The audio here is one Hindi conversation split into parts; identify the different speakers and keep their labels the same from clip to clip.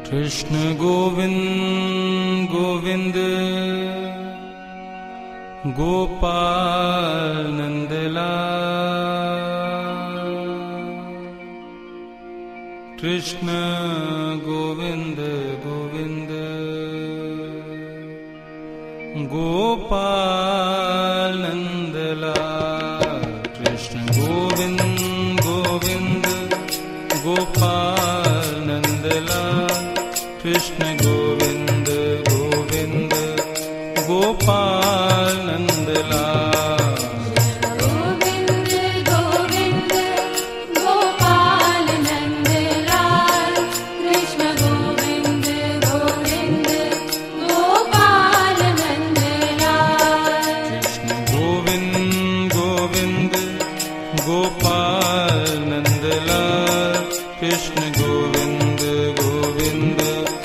Speaker 1: कृष्ण गोविंद गोविंद गोपाल नंदलाल। कृष्ण गोविंद गोविंद गोपाल नंदलाल। कृष्ण गोविंद गोविंद गोपाल नंदलाल। कृष्ण गोविंद गोविंद गोपाल नंदलाल।
Speaker 2: गोविंद गोविंद गोपाल नंदलाल। कृष्ण गोविंद गोविंद गोपाल नंदलाल।
Speaker 1: कृष्ण गोविंद गोविंद गोपाल नंदलाल। कृष्ण गोविंद गोविंद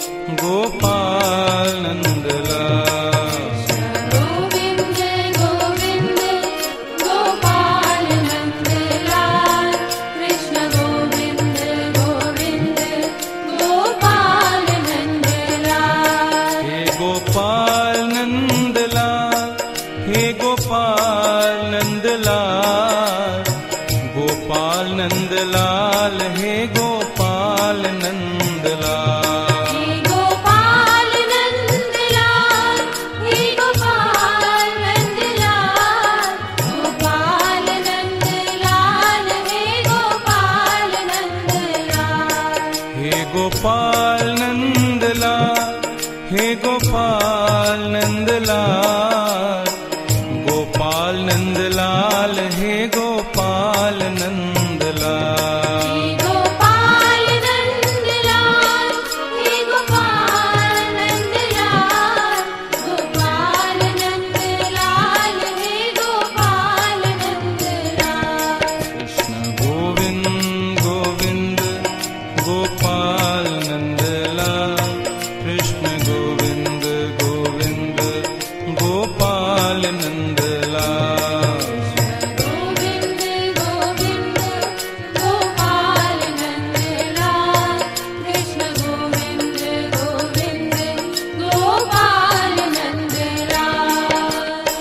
Speaker 1: गोपाल नंदलाल।
Speaker 2: गोविंद गोविंद गोपाल नंदलाल। कृष्ण गोविंद गोविंद गोपाल नंदलाल।
Speaker 1: हे गोपाल नंदलाल, हे गोपाल नंदलाल। गोपाल नंदलाल, हे गोपाल नंदलाल।
Speaker 2: हे गोपाल नंदलाल, हे गोपाल नंदलाल। गोपाल नंदलाल, हे गोपाल नंदलाल।
Speaker 1: हे गोपाल नंदलाल, हे गोपाल नंदलाल। गोपाल नंदलाल, हे गोपाल नंदलाल।
Speaker 2: हे गोपाल नंदलाल, हे गोपाल नंदलाल। गोपाल नंदलाल, हे गोपाल नंदलाल।
Speaker 1: कृष्ण गोविंद गोविंद गोपाल नंदलाल। कृष्ण गोविंद गोविंद गोपाल नंदलाल।
Speaker 2: गोविंद गोविंद गोपाल नंदलाल। कृष्ण गोविंद गोविंद गोपाल नंदलाल।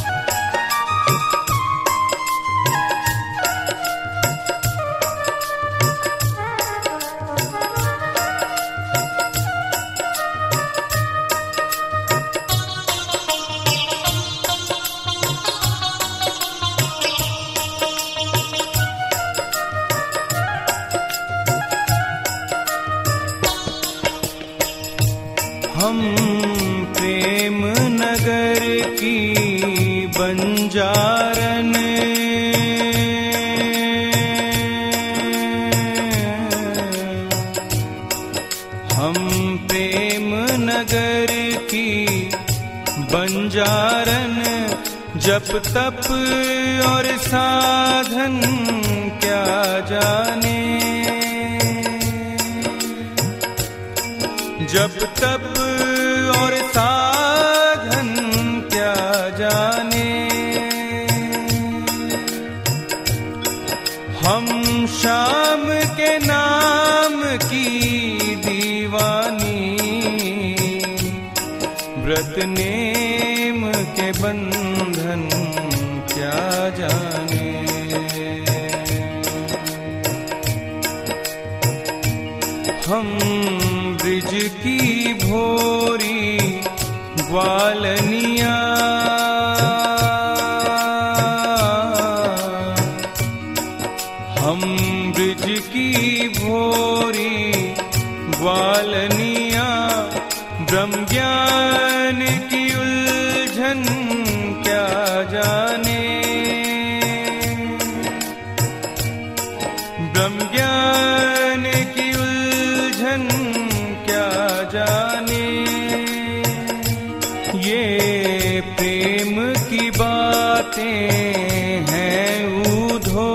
Speaker 1: हम प्रेम नगर की बंजारन, हम प्रेम नगर की बंजारन। जप तप और साधन क्या जाने। जप तप और साधन क्या जाने। हम श्याम के नाम की दीवानी, व्रत नेम के बंधन क्या जाने। हम ब्रिज की भोरी ग्वालनिया, हम ब्रिज की भोरी ग्वालनिया। ब्रह्म ज्ञान की उलझन क्या जाने। ब्रह्म ज्ञान की उलझन क्या जाने। ये प्रेम की बातें हैं ऊधो,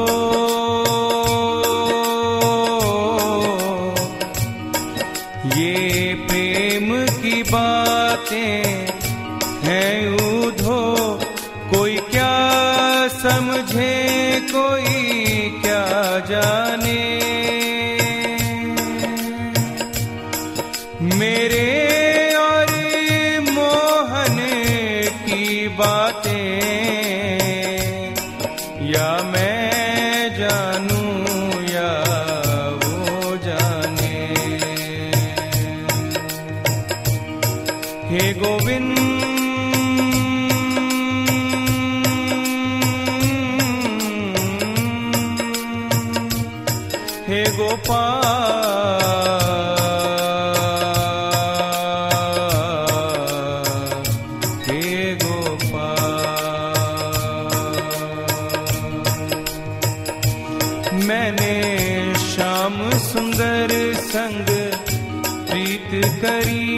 Speaker 1: ये प्रेम की बातें हैं ऊधो। कोई क्या समझे, कोई क्या जाने। हे गोपाल, हे गोपाल। मैंने श्याम सुंदर संग प्रीत करी,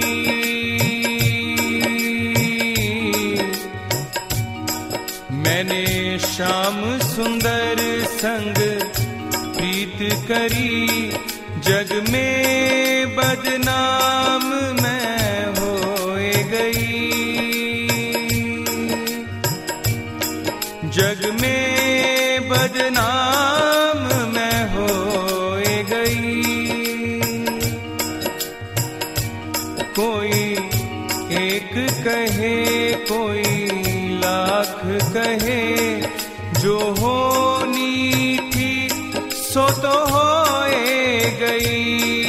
Speaker 1: मैंने श्याम सुंदर संग प्रीत करी, जग में बदनाम मैं होए गई, जग में बदनाम मैं होए गई। कोई एक कहे कोई लाख कहे, जो होनी थी सो तो होए गई।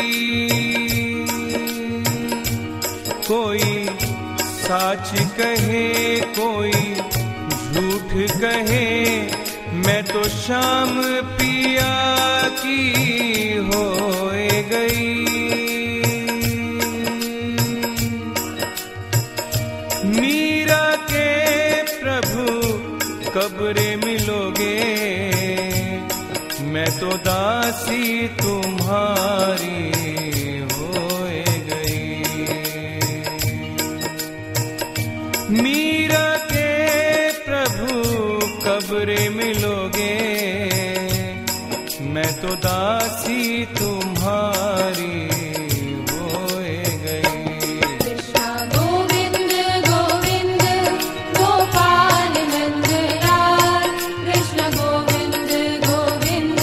Speaker 1: कोई साच कहे कोई झूठ कहे, मैं तो शाम पिया की होए गई। मीरा के प्रभु कब रे मिलोगे, मैं तो दासी तुम्हारी होए गई। मीरा के प्रभु कब रे मिलोगे, मैं तो दासी तुम्हारी होए गई।
Speaker 2: कृष्ण गोविंद गोविंद गोपाल नंदलाल, कृष्ण गोविंद गोविंद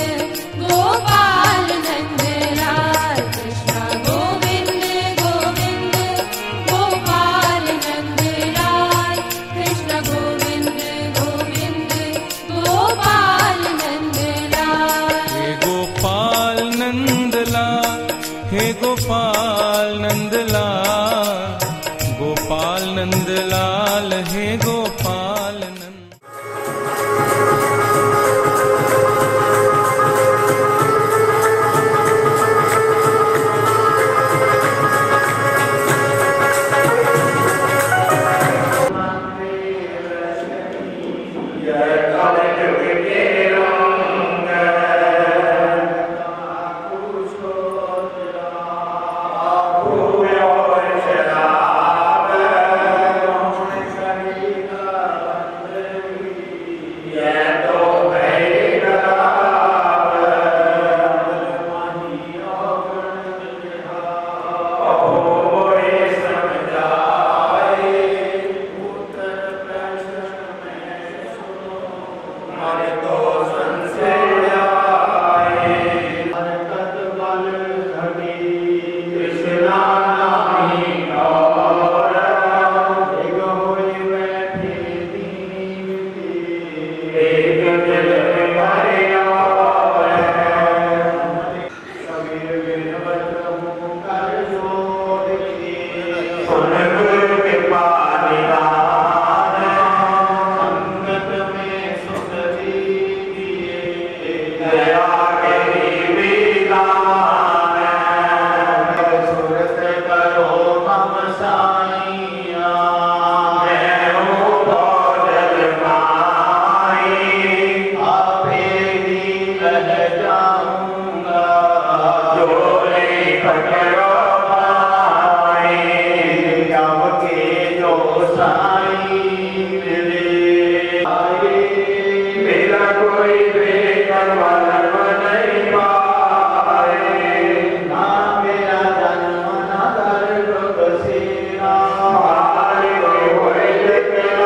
Speaker 2: गोपाल नंदलाल, कृष्ण गोविंद गोविंद गोपाल नंदलाल, कृष्ण गोविंद गोविंद गोपाल नंदलाल।
Speaker 1: हे गोपाल नंदलाल, हे गोपाल नंदलाल, गोपाल नंदलाल, हे गोपाल नंद।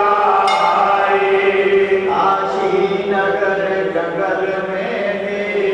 Speaker 3: नगर जंगल में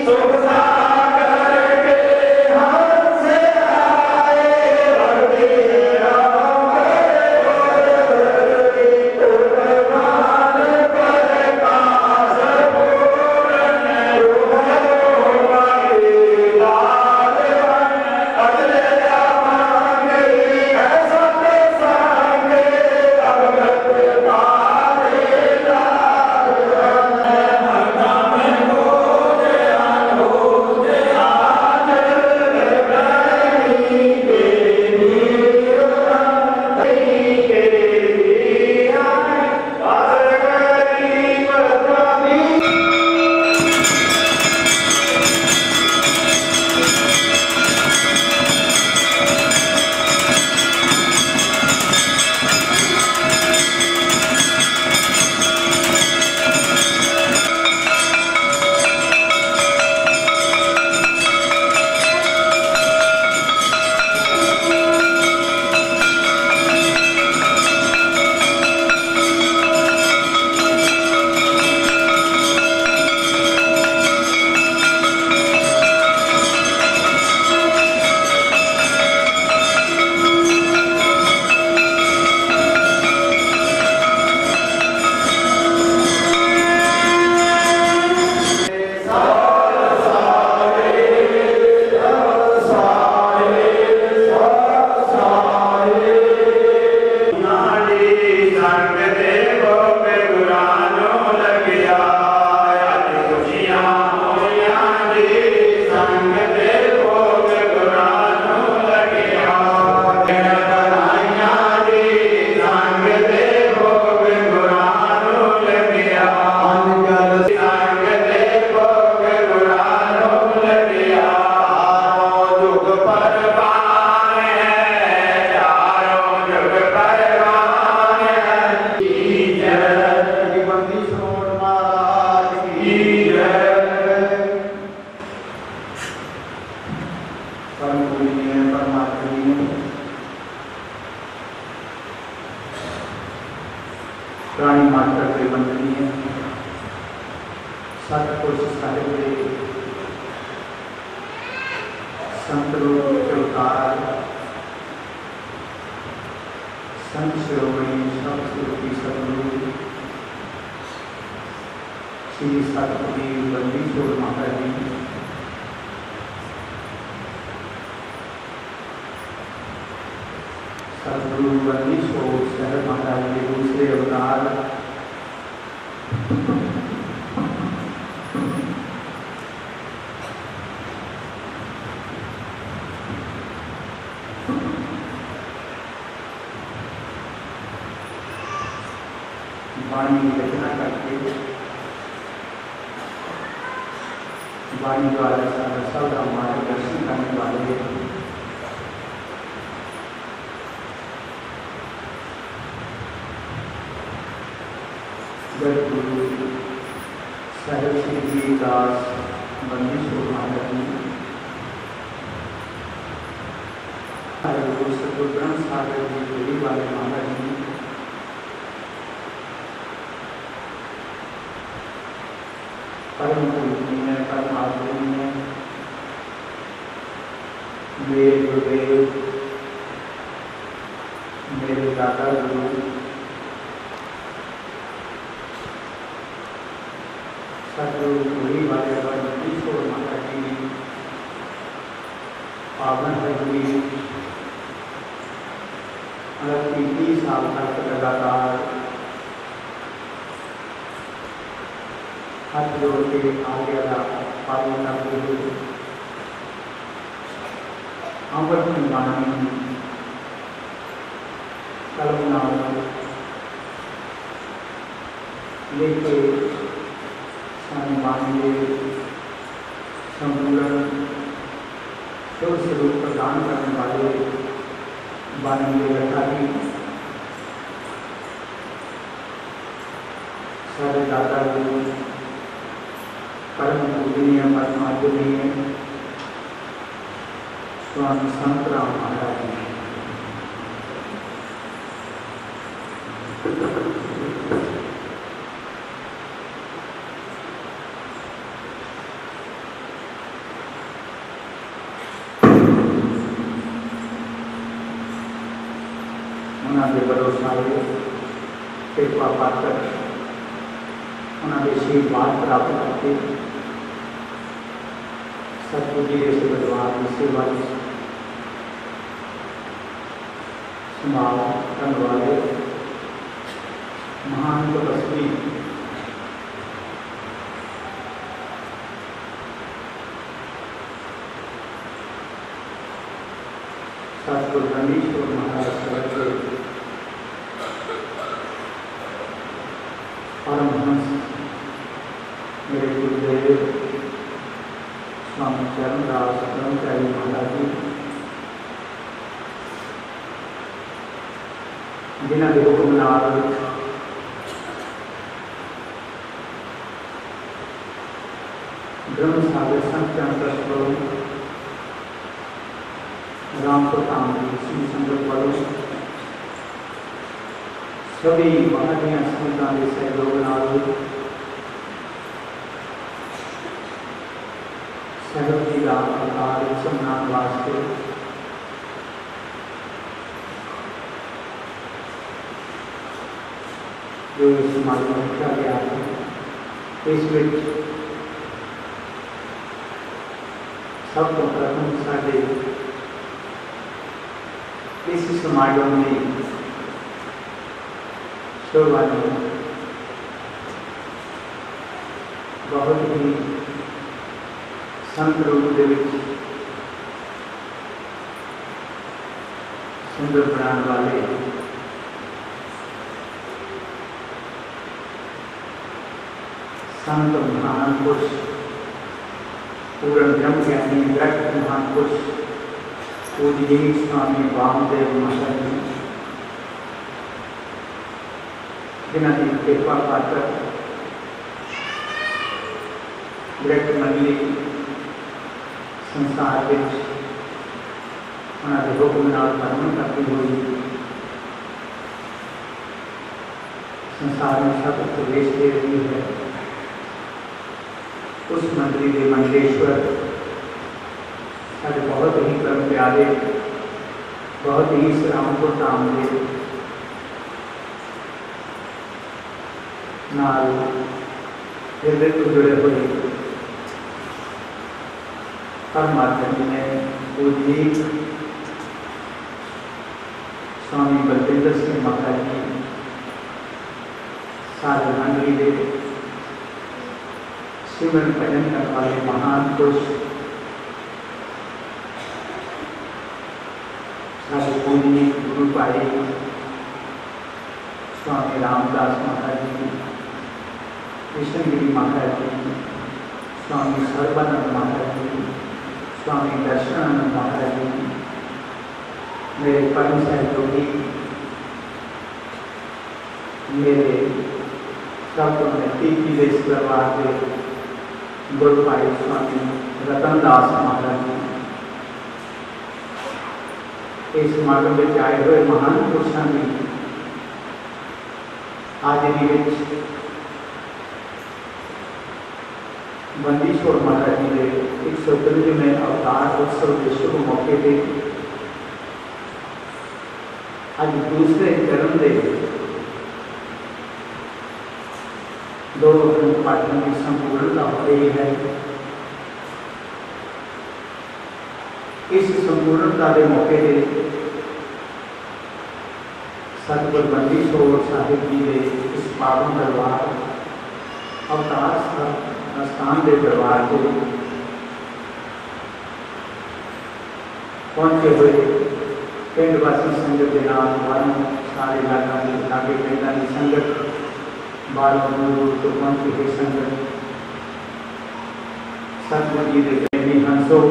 Speaker 3: प्राणी मात्र के वंदनीय सतपुरुष साहिब के संत रूप के अवतार संत शिरोमणि सतगुरु सतगुरु श्री सतगुरु बंदीछोड़ महाराज जी, सतगुरु बंदीछोड़ शहर महाराज के दूसरे अवतार वाणी की रचना करके वाणी द्वारा सबका मार्गदर्शन करने वाले जगतगुरु साहिब श्री दास बंदीछोड़ महाराज जी, सतगुरु ग्रंथ सागर जी जोड़ी वाले महाराज जी, परम पूजनीय परम आदरणीय मेरे गुरुदेव मेरे दादा गुरु सतगुरु जोड़ी वाले बंदीछोड़ महाराज जी, पावन हरि 30 साल तक लगातार हाथ जोड़ के आज्ञा पालन करते हुए अमृत में वाणी कलमना लेके वाणी संपूर्ण शिव स्वरूप प्रदान करने वाले वाणी के रखाधी सारे दादा गुरु परम पूजनीय परम आदरणीय स्वामी संतराम महाराज जी, उन्होंने भरोसाए कृपा पाकर उन्होंने आशीर्वाद प्राप्त करके सतगुरु जी के दरबार की सेवा संभाल करने वाले महान तपस्वी सतगुरु रमेश्वर महाराज के परमहंस मेरे गुरुदेव स्वामी चरणदास ब्रह्मचारी महाराज जी, जिन्हों के हुक्म नाल ब्रह्म सागर संत चंद्र रामपुर धाम की सिंह संगत वालों सभी वहां दी संगतां के सहयोग नाल सहयोग जी का अवतार मनाने वास्ते जो समागम रखा गया है, इस सब तो प्रथम साडे इस समागम में शुरुआत बहुत ही संत रूप के सुंदर बनाने वाले संत महान पुरुष पूर्ण ब्रह्म ज्ञानी विरक्त महान पुरुष पूज्य स्वामी वामदेव महाराज जी, जिन्होंने कृपा पाकर विरक्त मंडली संसार के उन्होंने हुक्म नाल भ्रमण करती हुई संसार में सब प्रवेश दे रही है। उस मंडली के मंडलेश्वर सारे बहुत ही परम प्यारे, बहुत ही रामपुर धाम के नाल हृदय को जुड़े हुए परमात्मा जी ने पूज्य स्वामी बलविंदर सिंह महाराज जी, सारे मंडली के सिमरन भजन करने वाले महान पुरुष सारे पूज्य गुरु भाई स्वामी रामदास महाराज जी, कृष्णगिरी महाराज जी, स्वामी सर्वानंद महाराज जी, स्वामी दर्शनानंद महाराज जी, मेरे परम सहयोगी, मेरे सब नजदीकी देश दरबार के गुरु भाई स्वामी रतनदास महाराज जी, इस समागम में आए हुए महान पुरुषों की हाजिरी में बंदीछोड़ महाराज जी के 153वें अवतार उत्सव के शुभ मौके पर आज दूसरे चरण के 2 पाठों की संपूर्णता हो रही है। इस संपूर्णता के मौके पर सतगुरु बंदीछोड़ साहिब जी के इस पावन दरबार अवतार स्थान के दरबार से पहुंचे हुए पिंड वासी संगत के नाम बालों सारे इलाका के लागे पिंडा की संगत बालों दूर तो पहुंची हुई संगत सतगुरु जी के प्रेमी हंसो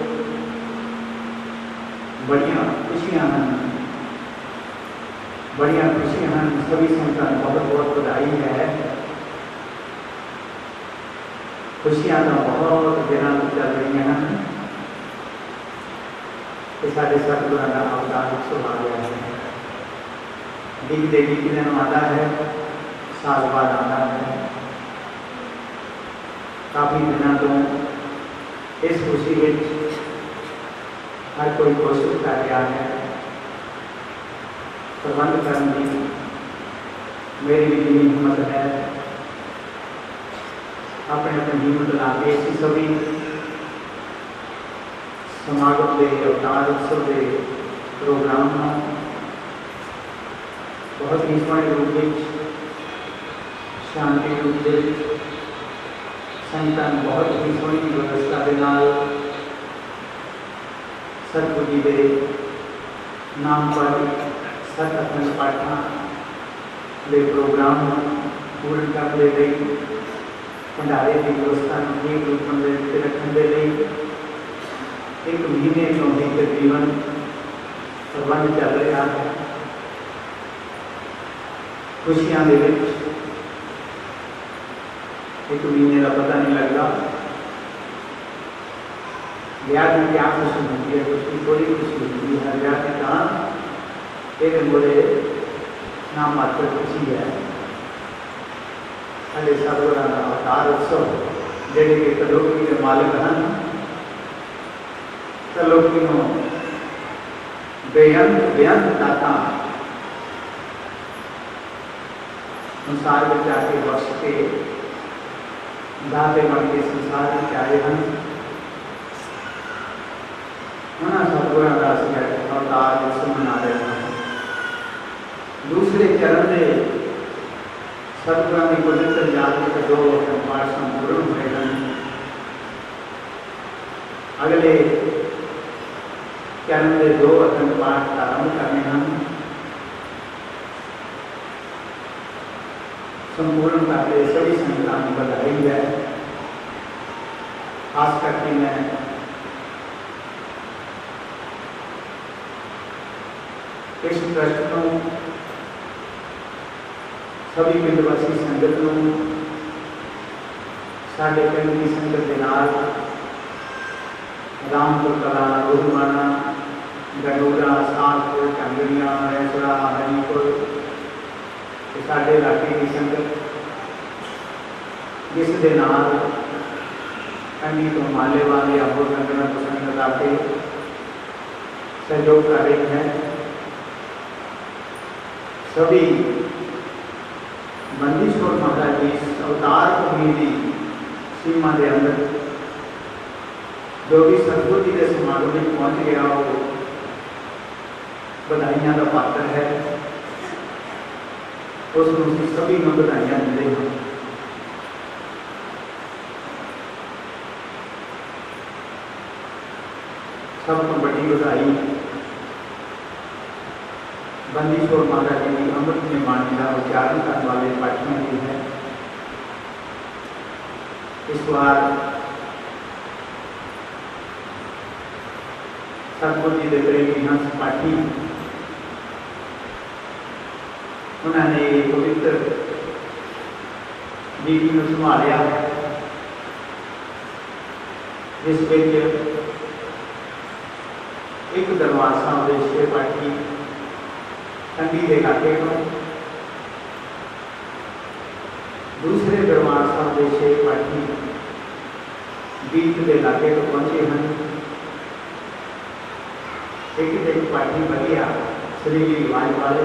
Speaker 3: बड़िया खुशियां हैं, बड़िया खुशियां हैं। सभी संगत बहुत बहुत बधाई है। खुशियां तो बहुत दिनों चल रही हैं। साढ़े सतगुरु का अवतार उत्सव आ गया है। दिखते दिखते दिन आता है, साल बाद आता है। काफ़ी दिनों तो इस खुशी में हर कोई कोशिश कर रहा है प्रबंध करने की मेरी भी जितनी हिम्मत है अपने अपनी हिम्मत ला के इसी सभी समागम के अवतार उत्सव के प्रोग्राम बहुत ही सोहने रूप में शांति रूप से संगतां बहुत ही सोहनी व्यवस्था के नाल सतगुरु जी के नाम पर सत अखंड पाठां के प्रोग्राम पूर्ण करने के लिए भंडारे की व्यवस्था ठीक रूप में रखने के लिए एक महीने तो ही तकरीबन प्रबंध चल रहा है। खुशियां दे विच एक महीने का पता नहीं लगता। ब्याह की क्या खुशी होती है, खुशी थोड़ी खुशी होती है। ब्याह के कारण एक बोले नाम मात्र खुशी है। अरे सब अवतार उत्सव जेडे के तलोकी के मालिक हैं, तलोकी बेअंत बेअंत दाता संसार में जाके बस के दाते बन के संसार में आए हैं। उन्हें सतगुरु का अवतार उत्सव मना रहे हैं। दूसरे चरण में सतगुरु की पवित्र जाति के 2 पाठ संपूर्ण हुए हैं। अगले चरण में 2 अखंड पाठ प्रारंभ करने हैं। संपूर्ण करके सभी संगतां को बधाई है। खास करके मैं इस ट्रस्ट को सभी पिंडवासी संगत को साढ़े पिंड की संगत के नाल रामपुर कला गुरुमाना गडोरा सालपुर टंगड़िया मैसरा हरीपुर साढ़े इलाके की संगत जिस दे नाल कंडी तो माले वाले अबो संगत को संगत आके सहयोग कर रही है। सभी बंदीश्वर महाराज जी अवतार कमेटी सीमा के अंदर जो भी सतगुरु जी के समागम में पहुंच गया वो बधाइयां का पात्र है। उसको सभी को बधाइयां मिलते हैं। सब तो बड़ी बधाई बंदीश्वर महाराज जी की अमृत में वाणी का उच्चारण करने वाले पाठियों की है। इस बार सतगुरु जी के प्रेमी हंस पाठी उन्होंने पवित्र नीति में संभालिया, जिस एक दरबार साहब के 6 पाठी ठंडी के इलाके को, दूसरे दरबार साहब के 6 पाठी बीच के इलाके को पहुंचे हैं। एक पाठी बढ़िया श्री रिवाज वाले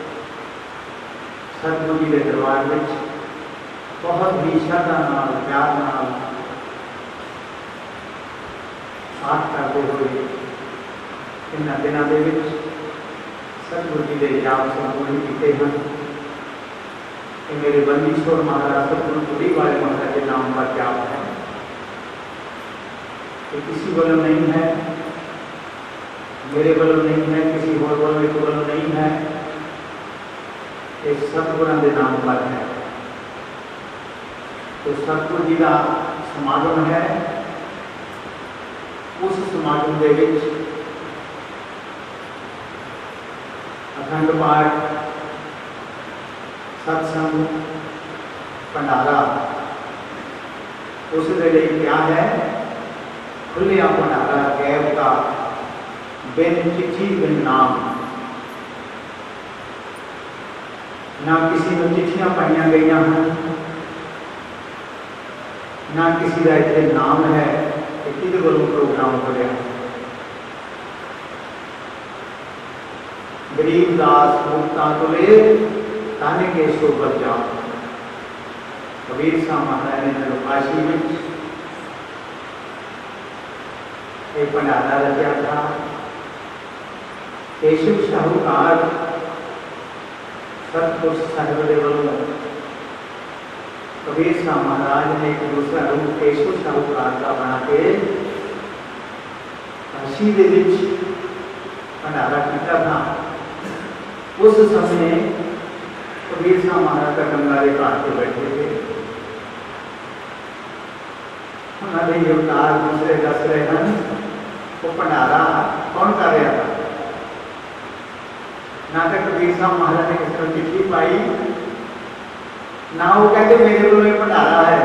Speaker 3: सतगुरु जी के दरबार में बहुत ही श्रद्धा नाल प्यार नाल पाठ करते हुए इन दिनों के सतगुरु जी के जाप संपूर्ण किए हैं। कि मेरे बंदीश्वर महाराज सतगुरु पुरी वाले महाराज के नाम का जाप है। ये किसी वालों नहीं है, मेरे वालों नहीं है, किसी और वालों नहीं है, एक सतगुरु के नाम पर है। तो सतगुरु जी का समागम है। उस समागम के विच अखंड पाठ, सत्संग, भंडारा, उसके लिए क्या है? खुलिया भंडारा गैब का, बिन चिट्ठी बिन नाम। ना किसी को चिट्ठियां पाइया गई हैं, ना किसी का इतने नाम है कि किसी को प्रोग्राम हो रहा। गरीबदास मुक्ता तुले ताने के सोबर जाओ। कबीर साहब महाराज ने जो काशी में एक भंडारा रचा था, केशव साहूकार सतपुरुष साहिब के वालों कबीर साहब महाराज ने एक दूसरा रूप केशव साहूकार का बना के काशी दे विच भंडारा किया था। उस समय कबीर साहब महाराज का गंगारे घाट पर बैठे थे। उन्होंने ये अवतार दूसरे दस रहे हैं, वो भंडारा कौन कर रहा था? ना तो कबीर साहब महाराज ने किसी को चिट्ठी पाई, ना वो कहते मेरे को एक भंडारा है।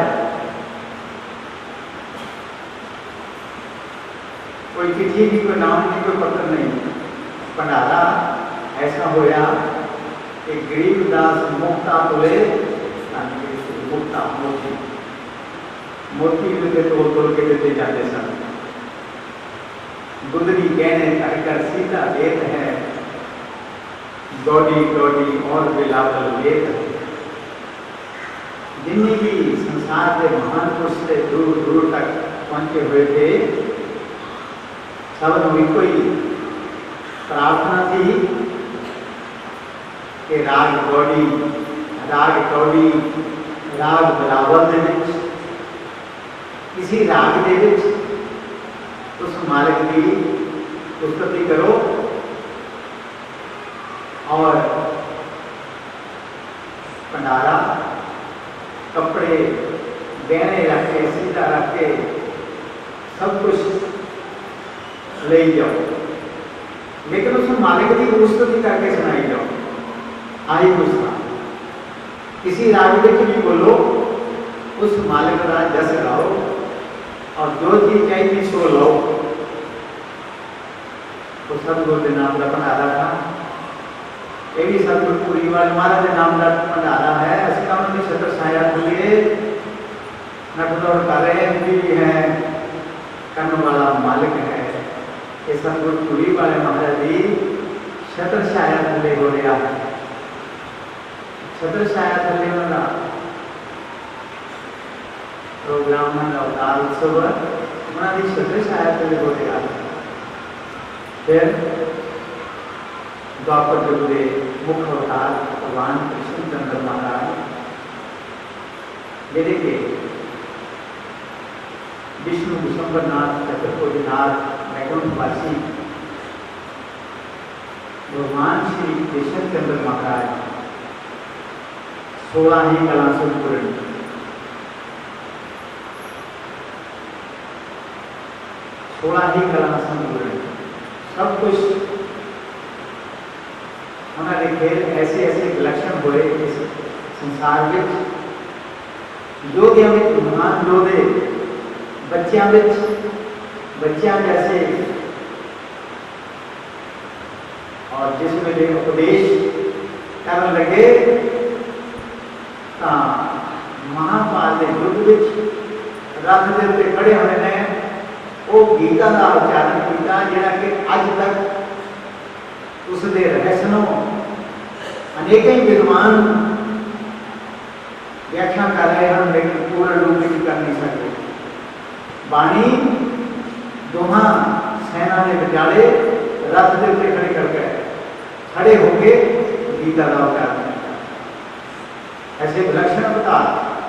Speaker 3: कोई चिट्ठी की, कोई नाम नहीं, कोई पत्र नहीं। भंडारा ऐसा होया कि गरीबदास मुक्ता तुले मुक्ता मोती मोती उनके तोड़ तोड़ के देते जाते सन। गुदरी गहने कर सीधा देत है, गौड़ी गौड़ी और बिलावल लेत है। जिन्नी भी संसार के महान पुरुष से दूर दूर तक पहुंचे हुए थे, सब ने कोई प्रार्थना थी कि राग गौड़ी राग कौड़ी राग बिलावल दे विच किसी राग दे विच उस मालिक की स्तुति करो और भंडारा कपड़े गहने रख के सीधा रख के सब कुछ ले जाओ, लेकिन उस मालिक की स्तुति करके सुनाई जाओ। आई कुछ था, किसी राग में भी बोलो, उस मालिक का जस गाओ और जो चीज चाहिए सो लो। तो सतगुरु के नाम का भंडारा था। ये भी सतगुरु पूरी वाले महाराज के नाम का भंडारा है। असं का उनकी छत्र छाया खुलिए नटदौड़ कर रहे भी है, करने वाला मालिक है। ये सतगुरु पूरी वाले महाराज जी छत्र छाया खुले हो रहा है। छत्र छाया खुले वाला प्रोग्राम अवतार उत्सव उन्होंने छत्र छाया खुले हो रहा है। फिर द्वापर युग के मुख्य अवतार भगवान कृष्ण चंद्र महाराज मेरे के विष्णु विशंबरनाथ चतुर्भुजनाथ वैकुंठवासी भगवान श्री कृष्ण चंद्र महाराज 16 ही कला संपूर्ण 16 ही कला संपूर्ण सब कुछ उन्होंने खेल ऐसे ऐसे विलक्षण हुए इस संसार में। योगियों में महान योधे बच्चियां जैसे और जिसमें वे उपदेश करने लगे महाभारत के युद्ध में रथ के उत्ते खड़े होने ने वो गीता का उच्चारण किया जिहड़ा कि अज तक उसके रहस्य नूं अनेक ही विद्वान व्याख्या कर रहे हैं, लेकिन पूर्ण रूप में कर नहीं सकते। बाणी दोहा सेना ने विचारे रथ के उत्ते खड़े होके गीता का उच्चारण ऐसे विलक्षण अवतार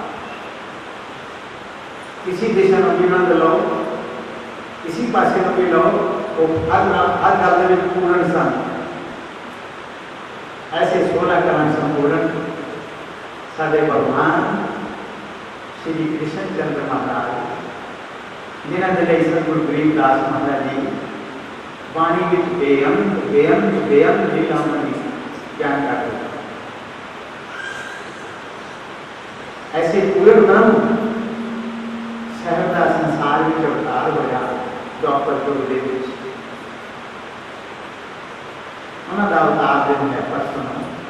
Speaker 3: किसी दिशा में भी न लो, किसी पासे में भी लो, वो हर गल में पूर्ण सन। ऐसे 16 कला संपूर्ण साडे भगवान श्री कृष्ण चंद्र महाराज जिन्होंने लिए सतगुरु गरीबदास महाराज जी वाणी विच बेअंत लीलावां दी ज्ञान करते। ऐसे पूर्ण ब्रह्म साहिब का संसार में अवतार होया द्वापर युग दे विच। उन्हों का अवतार दिन है परसों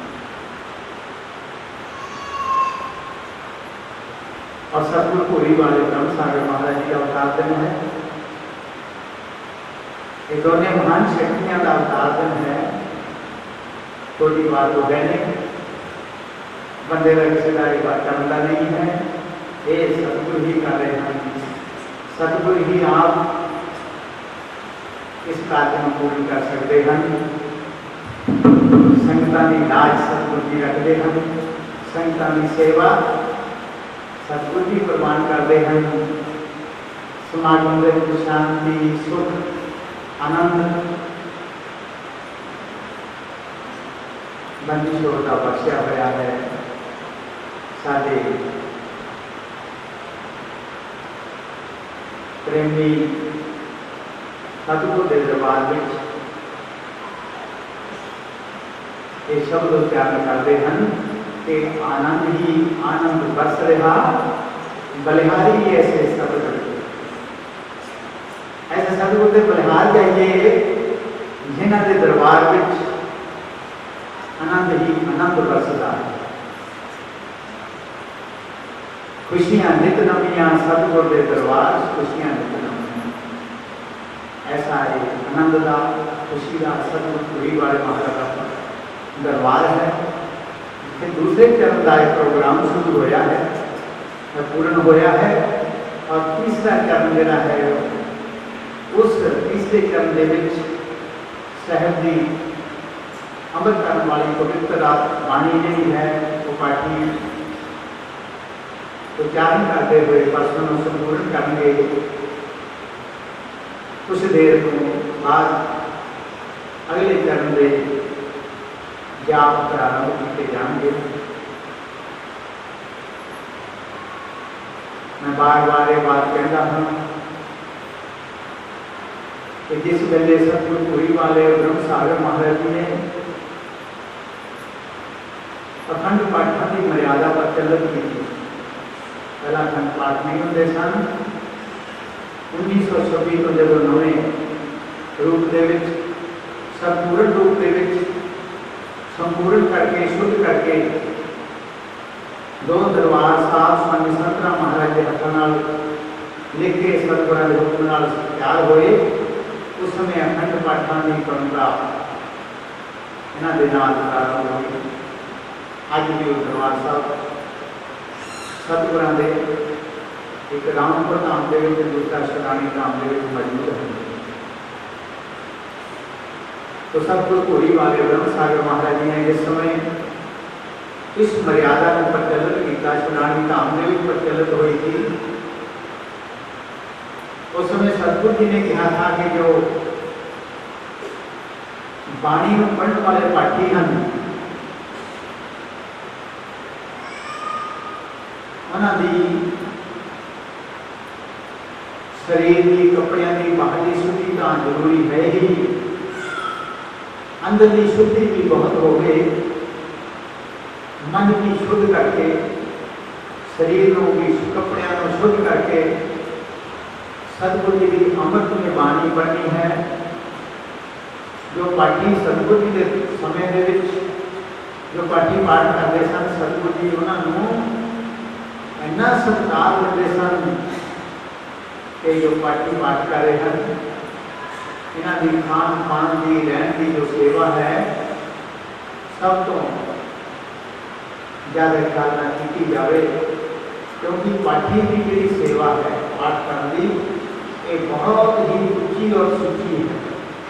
Speaker 3: और सतगुरु पूरी वाले ब्रह्म सागर महाराज जी का अवतार दिन है। ये दोनों महान शक्तियां का अवतार दिन है। छोटी बात तो है नहीं, बंदे का किसी का एक बात करता नहीं है, ये सतगुरु ही कर रहे हैं। सतगुरु ही आप इस कार्य में पूर्ण कर सकते हैं। संगतां की लाज सतगुरु जी रखते हैं, संगतां की सेवा सतगुरु जी प्रवान करते हैं। समागम में शांति, सुख, आनंद बंदी छोड़ का बख्शिया होया है। साडे प्रेमी सतगुरु के दरबार में ये शब्द उच्चारण करते हैं कि आनंद ही आनंद बरस रहा, बलिहारी ऐसे शब्द। ऐसे सतगुरु के बलिहार जाइए जिन्हों के दरबार में आनंद ही आनंद बरसता है। खुशियां नित नवियां सतगुरु के दरबार, खुशियां नित नवियां। ऐसा है आनंद का, खुशी का सतगुरु पुरी वाले महाराज का दरबार है। फिर दूसरे चरण का एक प्रोग्राम शुरू होया है, पूर्ण होया है। और तीसरा चरण जोड़ा है, उस तीसरे चरण के साहब की अमृत करने वाली पवित्र वाणी जी है, वो पाठी उच्चारण करते हुए परसों संपूर्ण करेंगे। कुछ देर को बाद अगले चरण के जाप प्रारंभ किए जाएंगे। मैं बार बार ये बात कहता हूँ कि जिस वेले सतगुरु पुरी वाले ब्रह्म सागर महाराज जी ने अखंड पाठों की मर्यादा पर चलत की थी। पहला अखंड पाठ नहीं होंगे सन। 1926 को जब नवे रूप के संपूर्ण रूप के संपूर्ण करके शुद्ध करके दो दरबार साहब स्वामी संतरा महाराज के हाथों लिख के सतगुਰਾਂ के हुक्म नाल तैयार हुए। उस समय अखंड पाठों की परंपरा इन्हों के नाल प्रारंभ हुई। अज भी वो दरबार साहब सतगुਰਾਂ के एक रामपुर धाम के दूसरा शराणी धाम के मौजूद है। तो सतगुरु पुरी वाले ब्रह्म सागर महाराज जी ने जिस समय इस मर्यादा को प्रचलित किया, शराणी धाम में भी प्रचलित हुई थी। उस समय सतगुरु जी ने कहा था कि जो बाणी को पढ़ने वाले पाठी हैं, उन्होंने शरीर की कपड़िया की बाहरी शुद्धि तो जरूरी है ही, अंदर की शुद्धि भी बहुत हो गई। मन की शुद्ध करके, शरीर की कपड़िया को शुद्ध करके सतगुरु जी की अमृत में बाणी पढ़नी है। जो पाठी सतगुरु जी के समय के जो पाठी पाठ करते सन, सतगुरु जी उन्होंने इन्ना सत्कार देते सन कि जो पाठी पाठ कर रहे हैं, इन्हों की खान पान की रहन की जो सेवा है सब तो ज़्यादा ख्याल की जाए। क्योंकि पाठी की जी सेवा है पाठ करने की, ये बहुत ही ऊंची और सुची है।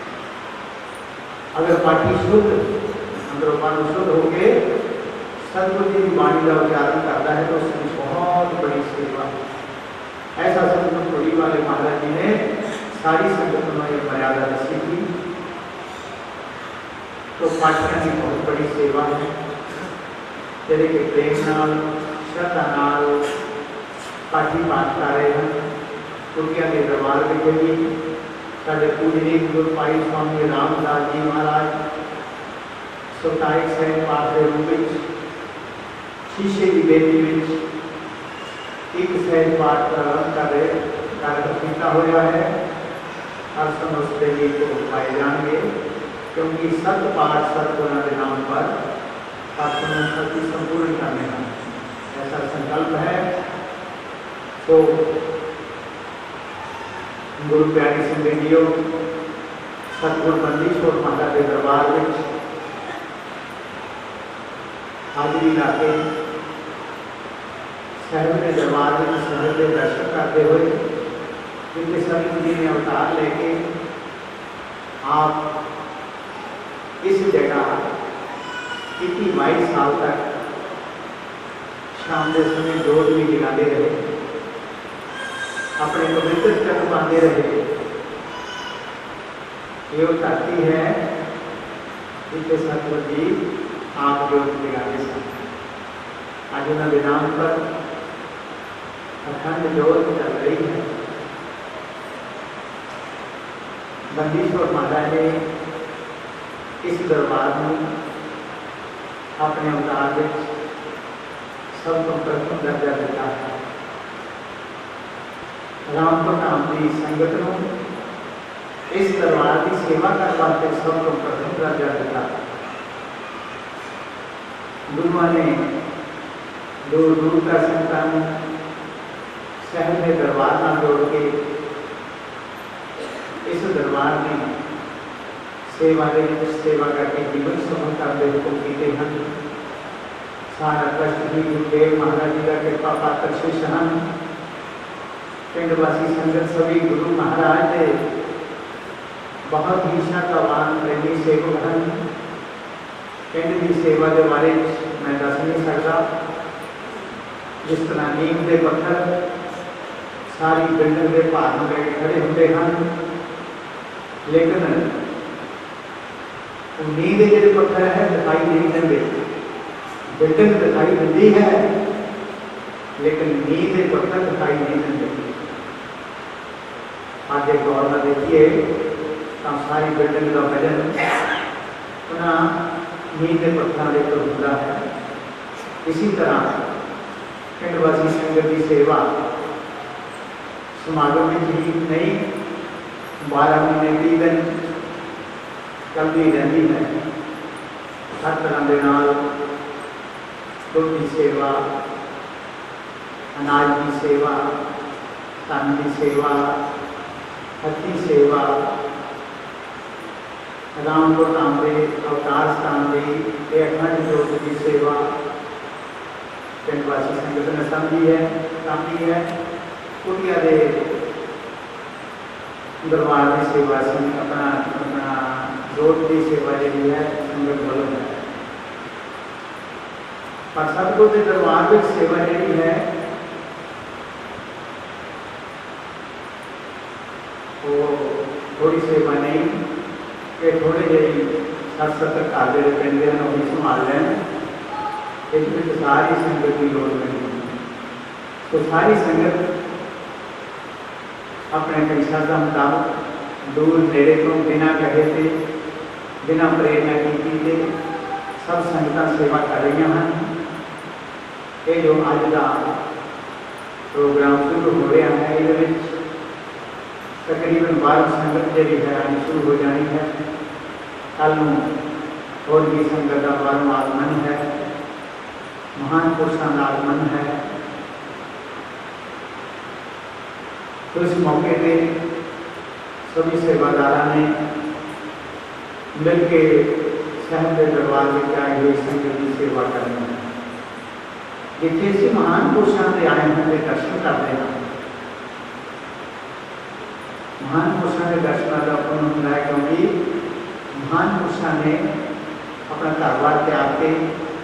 Speaker 3: अगर पाठी शुद्ध अंदरों मन शुद्ध हो गए, सतगुरु जी की वाणी का उच्चारण करता है तो उसकी बहुत बड़ी सेवा है। ऐसा सतगुरु पुरी वाले महाराज जी ने सारी संगत में एक मर्यादा दसी थी। तो पाठियों की बहुत बड़ी सेवा है, जैसे कि प्रेम नाल श्रद्धा नाल पाठी पाठ कर रहे हैं। कुटिया के दरबार में भी साढ़े पूजनीक गुरु भाई स्वामी रामदास जी महाराज सुताई सैन पाठ के रूप में शीशे की बेटी में एक सहज पाठ प्रारंभ कर रहे कार्यक्रम किया हुआ है। हर समय उस देवी को पाए जाएंगे, क्योंकि सत पाठ सतगुरु के नाम पर सत्य संपूर्ण करने का ऐसा संकल्प है। तो गुरु प्यारी सिंह बेटियों, सतगुरु बंदी छोड़ माता के दरबार में हाजिरी ला के साहिब के दरबार में साहिब के दर्शन करते हुए क्योंकि सभी जी ने अवतार लेके आप इस जगह 22 साल तक शाम के समय जोत भी जगाते रहे, अपने पवित्र चरण पाते रहे। ये वो धरती है जिसे सतगुरु जी आप जोत जगाते सन। आज उन्होंने नाम पर अखंड जोत चल रही है। बंदीश्वर महाराज ने इस दरबार में अपने अवतार में सब तो प्रथम दर्जा दिता है। रामपुर धाम की संगत को इस दरबार की सेवा करने वास्ते सब तो प्रथम दर्जा दिता। गुरुआ ने दूर दूर का संतान शहर के दरबार में जोड़ के इस दरबार में सेवा करके जीवन सफल करते हुए किए हैं। सारा कष्ट भी गुरुदेव महाराज जी का कृपा पात्र शिष्य हैं। पिंडवासी संगत सभी गुरु महाराज के बहुत ही श्रद्धावान प्रेमी सेवक हैं। पिंड की सेवा के बारे मैं दस नहीं सकता। जिस तरह नीम के पत्थर सारी बिल्डिंग के भार में लेके खड़े होते हैं, लेकिन नींद के जो पत्थर है दिखाई नहीं देते। बिल्डिंग दिखाई देती है लेकिन नींद के पत्थर दिखाई नहीं देते। आज एक गौर में देखिए तो सारी बिल्डिंग का वजन पुनः नींद के पत्थर पर होता है। इसी तरह पिंडवासी संगत की सेवा समागम में ही नहीं 12 महीने की दिन चलती रहती है। हर तरह के नाल दुध की सेवा, अनाज की सेवा, धन की सेवा, हथी सेवा, रामपुर धाम के अवतार स्थान की अखंड जोत की सेवा पिंडवासी संगत ने समझी है। कुटिया के दरबार की सेवा से अपना जोत की सेवा जी है संगत वालों है। पर सतगुरु के दरबार में सेवा जी है वो थोड़ी सेवा नहीं कि थोड़े जी 60-70 घर के पिंड के नौकरी संभाल लें। इस सारी संगत की लोड़ नहीं। तो सारी संगत अपने पैसा का मुताबिक दूर नेड़े तो बिना कहे थे, बिना प्रेरणा की थे, सब संगत सेवा कर रही हैं। ये जो अज का प्रोग्राम शुरू हो रहा है ये तकरीबन 12 संगत जी है आनी शुरू हो जानी है। कल और भी संगत का 12वां आगमन है। महान पुरुषों का आगमन है। तो इस मौके पर सभी सेवादारा ने मिलके शहर के दरबार में आई हुई संगत की सेवा करनी है। जिथे से महान पुरुषों के आए होंगे दर्शन करते हैं। महान पुरुषों के दर्शन का पुण्य होता है क्योंकि महान पुरुषों ने अपना घर-बार त्याग के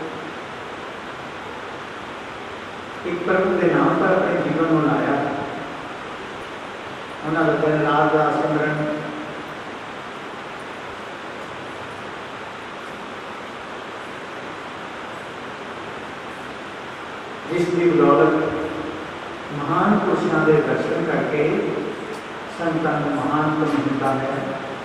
Speaker 3: एक प्रभु के नाम पर अपने जीवन में लाया। उन्होंने दिन रात का सिमरन जिसकी बदौलत महान पुरुषों के दर्शन करके संतान महान पुण्य मिलता है।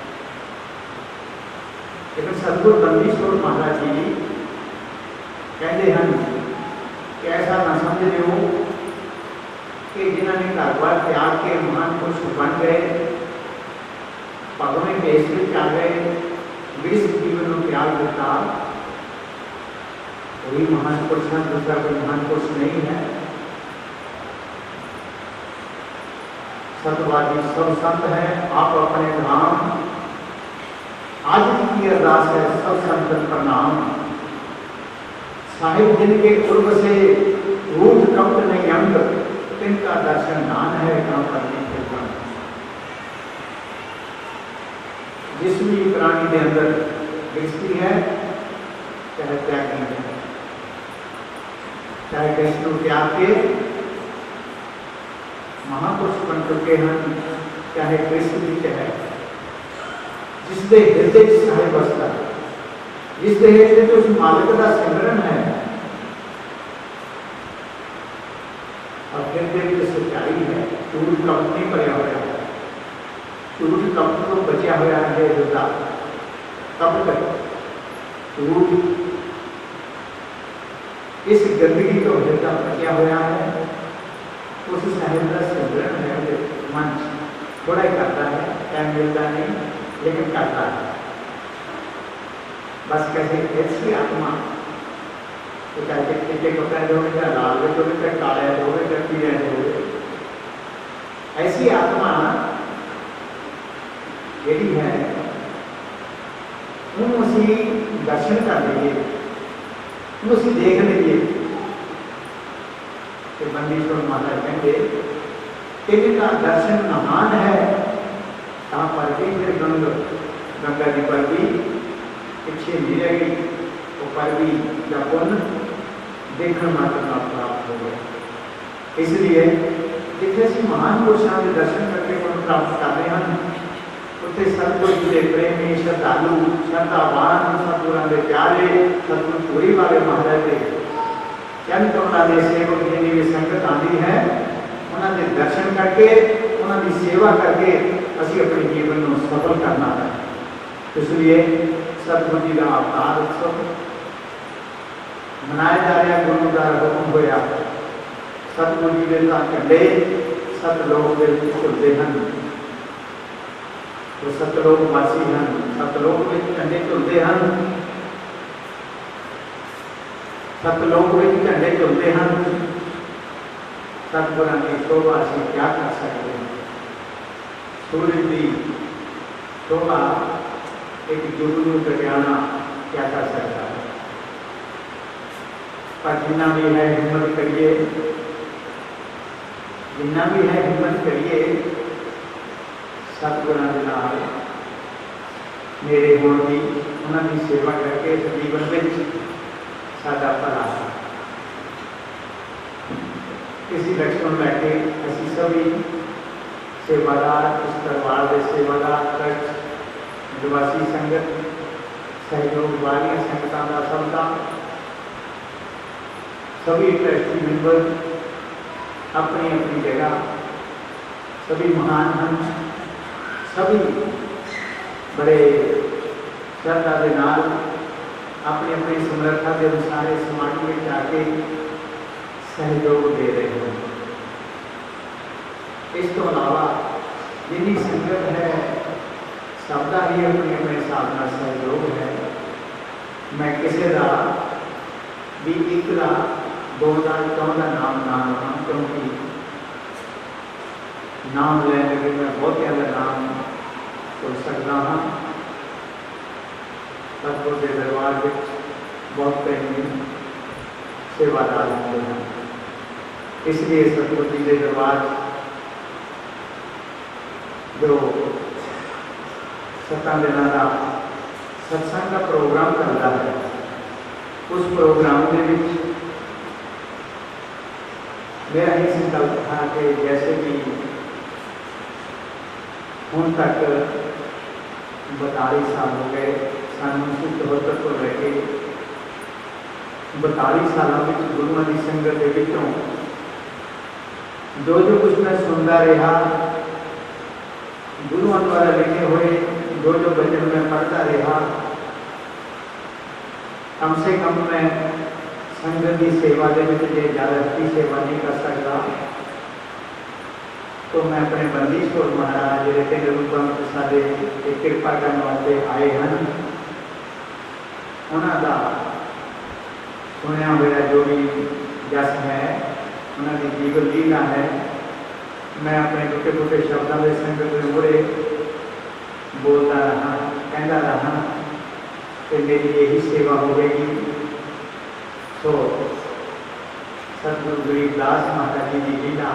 Speaker 3: लेकिन सतगुरु बंदीश्वर महाराज जी कहते हैं कि ऐसा ना समझ लो कि जिन्होंने घर-बार त्याग के महान पुरुष बन गए, भगवान देश में आ गए, विश्व जीवन में त्याग दिता, वही महान पुरुष है, दूसरा कोई महान पुरुष नहीं है। सतवादी सब संत हैं, आप अपने धाम। आज की अरदास है सब संतन प्रणाम। साहिब जिनके पूर्व से रूप कपट नहीं अंग, तिनका दर्शन नान है कहाँ पर नहीं फिरता। जिस भी प्राणी के अंदर दृष्टि है, चाहे त्यागी है, चाहे कृष्ण त्याग के महापुरुष बन चुके हैं, चाहे कृष्ण भी चाहे जिसके हृदय साहिब बसता, जिसके हृदय तो उस मालिक का सिमरन है और हृदय की सच्चाई है, झूठ कपट नहीं भरिया हुआ है, झूठ कपट तो बचा हुआ है हृदय कपट झूठ इस गंदगी तो हृदय बचा हुआ है। उस साहिब का सिमरन है, मन थोड़ा ही करता है, टाइम मिलता नहीं लेकिन करता है। बस कैसे ऐसी आत्मा तो चाहे चिट्टे कपड़े धोगे, चाहे लाल धोगे, चाहे काले धोगे, चाहे पीले धोगे, ऐसी आत्मा यदि है उसी दर्शन कर लीजिए, उसी देख लीजिए कि बंदीश्वर माता कहेंगे इनका दर्शन महान है। कहाँ पर भी फिर गंगा जी पर भी पीछे नहीं रहेगी, वो पर भी या पुण्य देखने मात्र का प्राप्त हो गया। इसलिए जितने से महान पुरुषों के दर्शन करके पुण्य प्राप्त कर रहे हैं, उत्थे सतगुरु जी के प्रेमी श्रद्धालु श्रद्धावान सतगुरां दे प्यारे सतगुरु पूरी वाले महाराज के चंद कमला के सेवक जिन्हें भी संगत आती है, उन्होंने दर्शन करके उन्होंने सेवा करके असी अपने जीवन को सफल करना है। इसलिए सतगुरु जी का अवतार उत्सव मनाया जा रहा, गुरु का हुक्म होया, सतगुरु जी के झंडे सतलोक के झुलते हैं, तो सतलोक वासी हैं, सतलोक में झंडे झुलते हैं, सतलोक में झंडे झुलते हैं। सतगुरां की शोभा से क्या कर सकते हैं? सूरज की शोभा एक जुगनू कटियाना क्या कर सकता है? पर जिन्ना भी है हिम्मत करिए, जिन्ना भी है हिम्मत करिए, सतगुरां दे नाल मेरे होण दी उन्हां दी सेवा करके जीवन में साडा भला इसी लक्ष्य में लैके असी सभी सेवादार, इस दरबार के सेवादार, ट्रस्ट निवासी संगत, सहयोग वाली संगतां का सबका सभी ट्रस्टी मेंबर अपनी अपनी जगह सभी महान हैं, सभी बड़े श्रद्धा के नाल अपनी अपनी समर्था के अनुसार समाज में जाके सहयोग दे रहे हैं। इस तो अलावा जिन्नी संगत है सबका ही अपने अपने हिसाब का सहयोग है। मैं किसी का भी एक का दो का चौदह नाम ना लगा, क्योंकि नाम लेने लगे मैं बहुत ज़्यादा नाम बोल सकता हाँ। सतगुरु के दरबार में बहुत प्रेमी सेवादार होते हैं, इसलिए सतगुरु जी के दरबार जो 7 दिन का सत्संग का प्रोग्राम करता है, उस प्रोग्राम के मेरा ही संकल्प था कि जैसे कि ਹੁਣ तक 42 साल हो गए सानू 74 को लेके 42 सालों में गुरुओं की संगत के विचों जो कुछ मैं सुनता रहा, गुरुओं द्वारा लिखे हुए जो वचन मैं पढ़ता रहा, कम से कम मैं संगत की सेवा के ज़्यादा अच्छी सेवा नहीं कर सकता, तो मैं अपने बंदीश्वर महाराज जिहड़े रूप साडे कृपा करने वास्ते आए हैं, उन्होंने सुनिया हुआ जो भी जस है, उन्होंने जीवन लीला है, मैं अपने टुटे फुटे शब्दों के संगत के मुड़े बोलता रहा, कहता रहा कि मेरी यही सेवा होगी। तो दास महाराज जी की लीला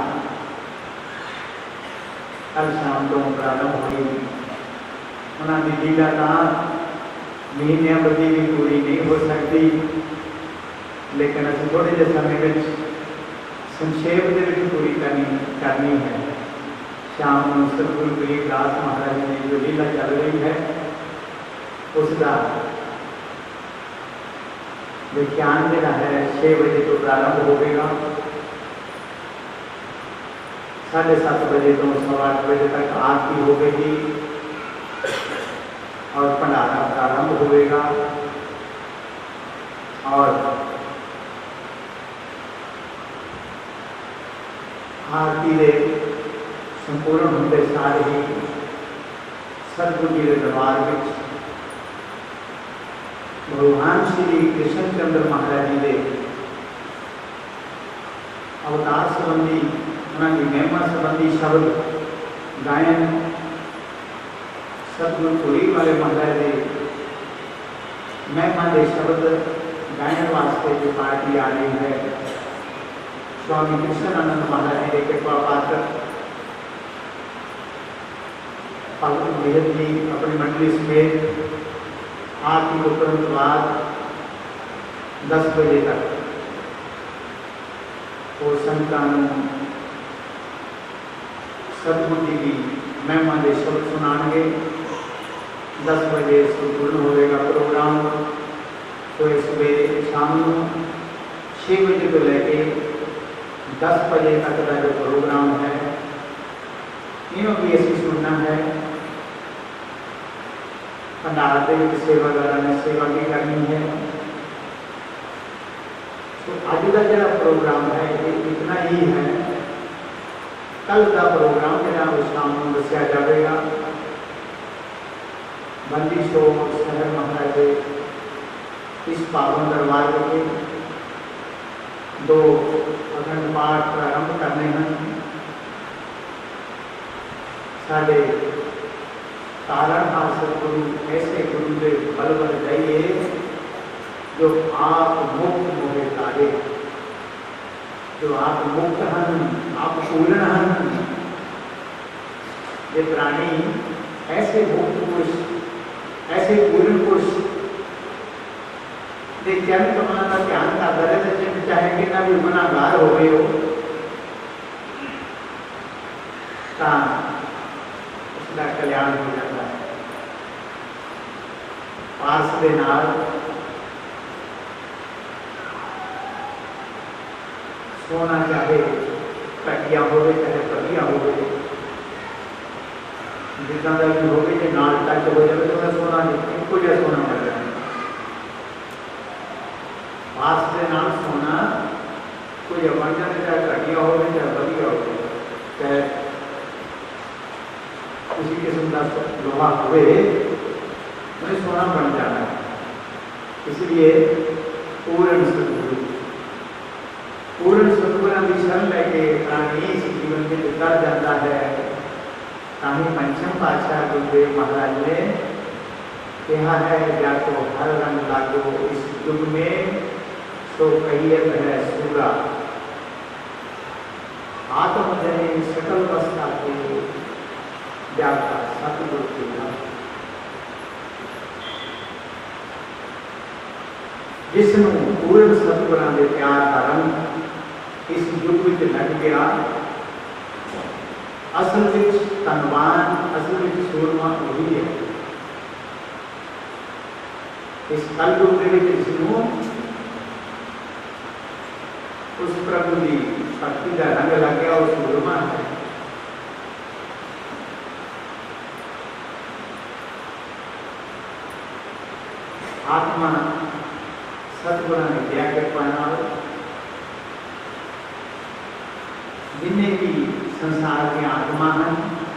Speaker 3: कल शाम को प्रारंभ हुई। उन्होंने लीला तो महीनों बदी भी पूरी नहीं हो सकती, लेकिन असं थोड़े जे समय में संक्षेप के पूरी करनी है। शाम को सतगुरु गरीब दास महाराज जी की जो लीला चल रही है उसका व्याख्यान जोड़ा है 6 बजे तो प्रारंभ होगा, 7:30 बजे तो 8:15 बजे तक आरती होगी और भंडारा प्रारंभ होगा। और आरती के संपूर्ण होने सारे ही सतगुरु जी के दरबार में भगवान श्री कृष्ण चंद्र महाराज जी के अवतार संबंधी उन्होंने महिमा संबंधी शब्द गायन सतगुरु पुरी वाले महाराज के महिमा के शब्द गायन वास्ते जो पार्टी आ रही है। स्वामी कृष्णानंद महाराज जी के कृपा पात्र भगत मेहर जी अपनी मंडली समेत आरती को तुरंत बाद 10 बजे तक वो संतान सतगुरु जी की महिमा के शब्द सुनाएंगे। 10 बजे संपूर्ण होगा प्रोग्राम। तो सुबह शाम 6 बजे को लेके 10 बजे तक का जो प्रोग्राम है इन्हों भी असी सुनना है। भंडार के सेवादार ने सेवा भी करनी है। तो अज का जो प्रोग्राम है ये इतना ही है। कल का प्रोग्राम जो शाम को दसिया जाएगा। बंदी शो शहर महाराज इस पावन दरबार के 2 अखंड पाठ प्रारंभ करने हैं। साढ़े कारण सतगुरु ऐसे गुरु के बल बल जाइए जो आप मुक्त मोहे तारे, जो आप मुक्त हैं, आप पूर्ण हैं। ये प्राणी ऐसे मुक्त पुरुष, ऐसे पूर्ण पुरुष के चरण कमलों का ध्यान करता रहे, चाहे कितना भी गुनाहगार हो गए हो उसका कल्याण हो जाता है। पास के नाल सोना चाहे कटिया हो चाहे बढ़िया हो, जितना का भी हो जो नाल टच हो जाए तो सोना एको जहा सोना मिल जाए। पास के नाल सोना कोई अवंजन चाहे घटिया हो चाहे बढ़िया हो, चाहे किसी किस्म का लोहा हुए उन्हें सोना बन जाना है। इसलिए पूर्ण सतगुरु की शरण लेके प्राणी इस जीवन में उतर जाता है। ताही पंचम पातशाह गुरुदेव महाराज ने कहा है, या तो हर रंग लागो इस युग में तो कहियत है सूरा, आत्मजने सकल अवस्था के जाता सतगुरु की नाम। जिसनों पूर्ण सतगुरां दे प्यार का रंग इस युग में लग गया, असल में धनवान, असल में सूरमा वही है। इस कलयुग के जिसनों उस प्रभु की भक्ति का रंग लग गया, वो सूरमा है। आत्मा सतगुरां ने दिया कृपा नाल जिन्हें भी संसार की आत्मा हैं,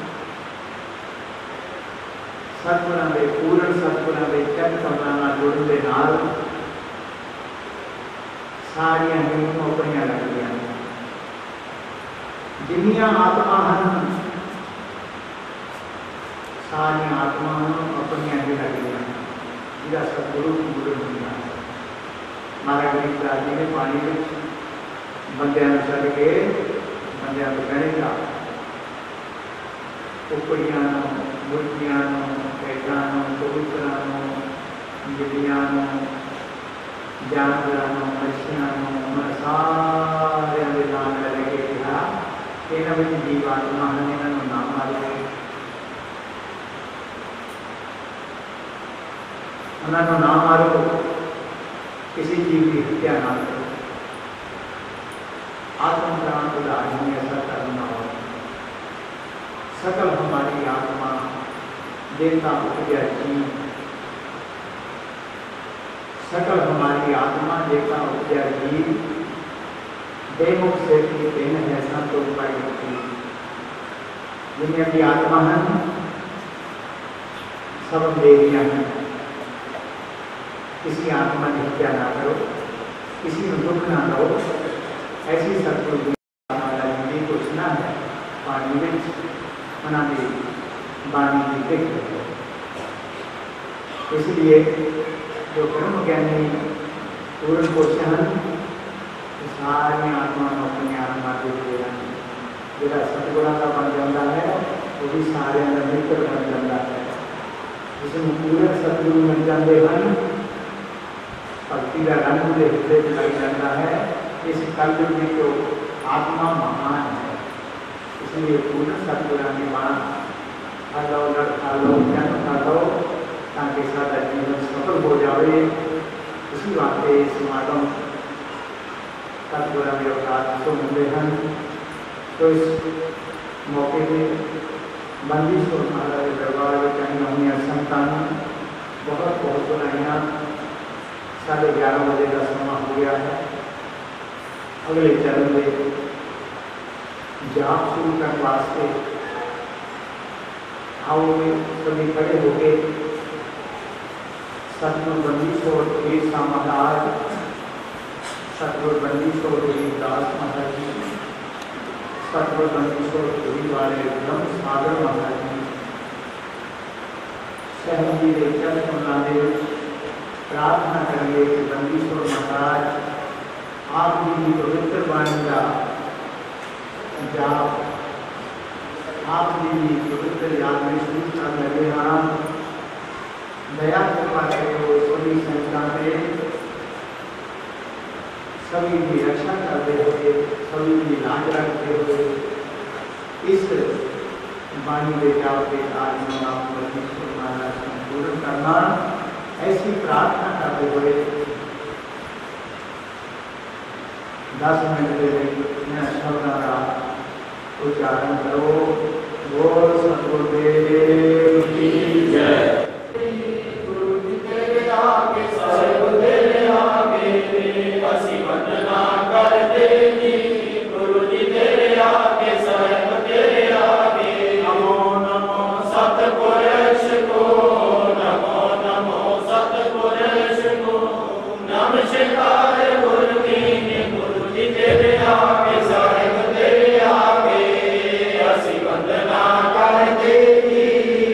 Speaker 3: सतगुरां के पूर्ण सतगुरां के चरण कमलों नाल जुड़न दे नाल सारियां नीतियां अपनियां लगदियां ने। जिन्नियां आत्मा हैं सारियां आत्मा अपनियां ही लगदियां ने। जिहदा सतगुरु पूर्ण होंदा है। महाराज गरीब दास जी ने पानी में बंदियां नूं छड्ड के बंदियां तो करेगा कुकड़ियां मुर्गियां भेड़ां कबूतरां बिल्लियां जानवरों मछलियां सारियां दे नाम लेके कहा इन्हां विच जीव आत्मा हैं इन्हां नूं ना मारो उन्हां नूं ना मारो किसी जीव की हत्या ना करो आत्म प्राण उदाहरण में ऐसा करना हो सकल हमारी आत्मा देवता उपजा जीव सकल हमारी आत्मा देवता उपजा जीव बेमुख से देन है संत उपाय जिन्हें की आत्मा है सब देवियां हैं किसी आत्मा की हत्या ना करो किसी में दुख ना दो ऐसी सतगुरु जी को सुना है पानी में उन्होंने बाणी की दिख इसलिए जो ब्रह्म ज्ञानी पूर्ण पोषण सारी आत्मा अपनी आत्मा देते हैं जो सतगुणा का बन जाता है वो भी सारे मित्र बन जाता है जिसमें पूरे सतगुरु मिल जाते हैं भक्ति का रंग के हृदय लग जाता है इस कलयुग में तो आत्मा महान है इसलिए पूर्ण सतगुरु की मान खा लो लड़ खा लो जन्म खा लो ताकि सारा जीवन सफल हो जाए इसी वास्ते समागम सतगुरु के अवतार को मिले हैं तो इस मौके पर बंदीश्वर महाराज दरबार में कहीं होनी संतान बहुत बहुत बुलाइयाँ 11:30 बजे का समय हो गया है अगले चरण में जाप शुरू करने वास्ते आओ सभी खड़े होके सतगुरु बंदीश्वर केशा महाराज सतगुरु बंदीश्वर दास महाराज जी सतगुरु बंदीश्वर पुरी वाले ब्रह्म सागर महाराज जी सहन जी के चरण प्रार्थना करिए कि बंदीश्वर महाराज आप जी पवित्र वाणी का जाप आप जी पवित्र याद में सूचना लगे हाँ दया कृपा करो सभी संस्था में सभी की रक्षा करते हुए सभी की लाज रखते हुए इस वाणी के जाप के कार्य नाम बंदीश्वर महाराज को पूर्ण करना ऐसी प्रार्थना करते हुए 10 मिनट के लिए शब्द का उच्चारण करो बोल सतगुरुदेव की जय गुरु जी तेरे आगे सब तेरे आगे असी वंदना करते जी गुरु जी तेरे आगे सब तेरे आगे नमो नमो सतपुरुष को नमो नमो सतपुरुष को नमस्कार गुरु जी तेरे आगे साहिब तेरे आगे असी वंदना करते जी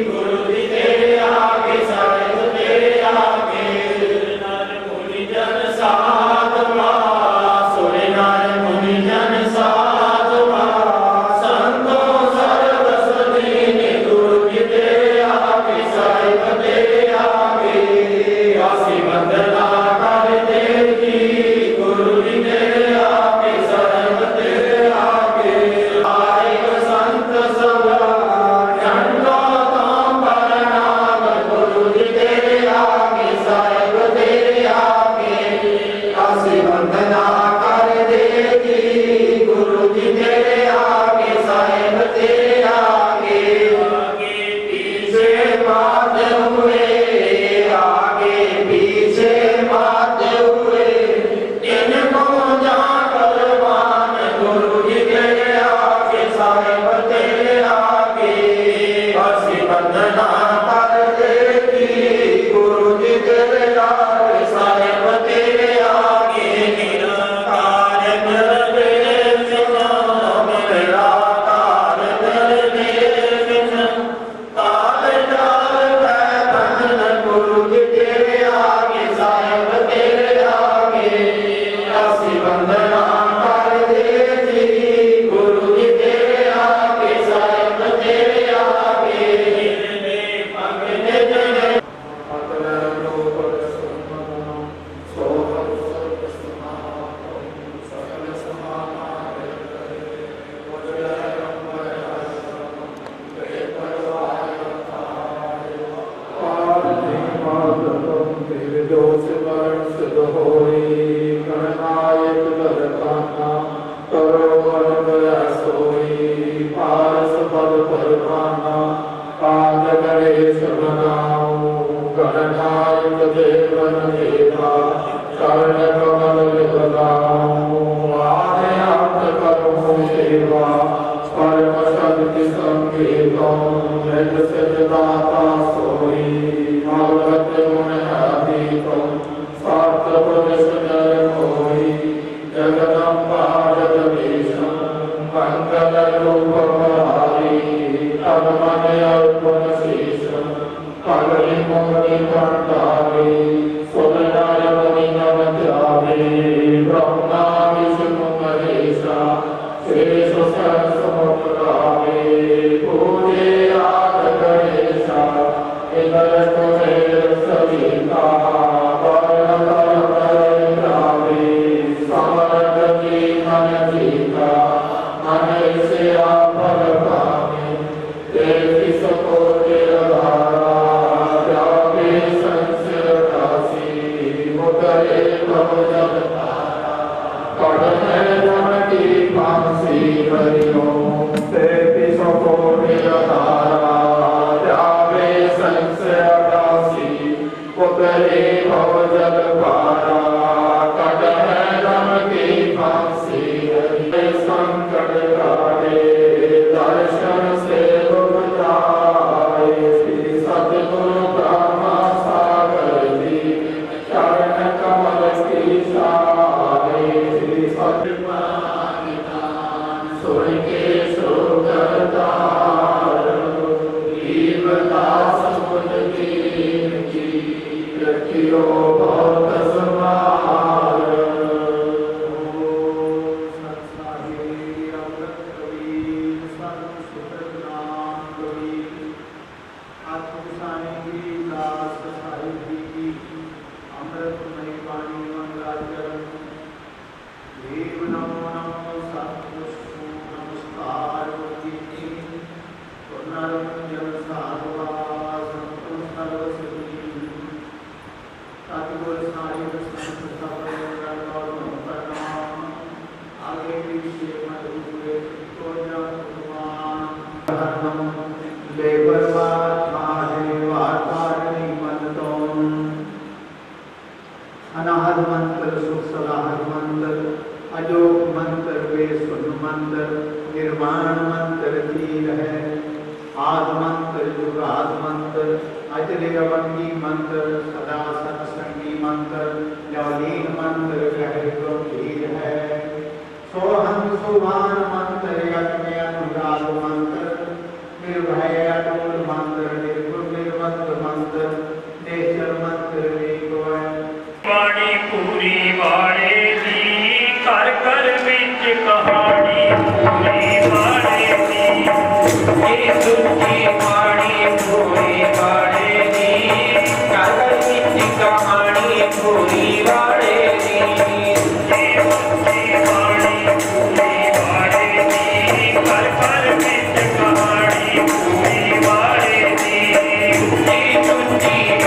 Speaker 4: देवन देवा चरण कमल लगाऊं आदि अंत करूं सेवा परम शक्ति संगीतों वेद सिद्धाता सोई भगवत गुण अधीतों सात पुरुष नर कोई जगदम्बा जगदीशं मंगल रूप बहारी तब मन अर्पण शीशं पगली मुनि भंडारी सुरनर मुनि नम त्यागे ब्रह्मा विष्णु महेशा शेष सहस्र मुख गावे पूजे आद गणेशा इधर कुबेर सविता वर्ण कर गावे समर्थ की मन जीता मन से फल पावे देवी सको धारा जागे संशय राशि मुतरे भव जल कड़े जन की फांसी करियो देवी सको धारा जागे संशय राशि मुतरे भव जल पारा कड़े जन की फांसी संकट काटे दर्शन से बुझाए श्री सतगुरु ब्रह्मा सागर जी चरण कमल की सारे श्री सतमान सुन के सुगतार दास मुझ की रखियो बहुत समार
Speaker 3: अनाहद मंत्र सुख सलाहद मंत्र अजोग मंत्र वे सुन मंत्र निर्वाण मंत्र धीर है आद मंत्र युगाद मंत्र अजले अवंगी मंत्र सदा सत्संगी मंत्र लवलीन मंत्र गहरे गंभीर है सोहन सुभान मंत्र यज्ञ अनुराग मंत्र निर्भय अटूल मंत्र निर्गुण निर्मत मंत्र नेचर मंत्र वेगोय
Speaker 5: बाणी पूरी वाले दी कर कर विच कहानी पूरी वाले दी ये सुची बाणी पूरी वाले दी कर कर विच कहानी पूरी वाले दी ये सुची बाणी पूरी वाले दी कर कर विच कहानी पूरी वाले दी ये सुची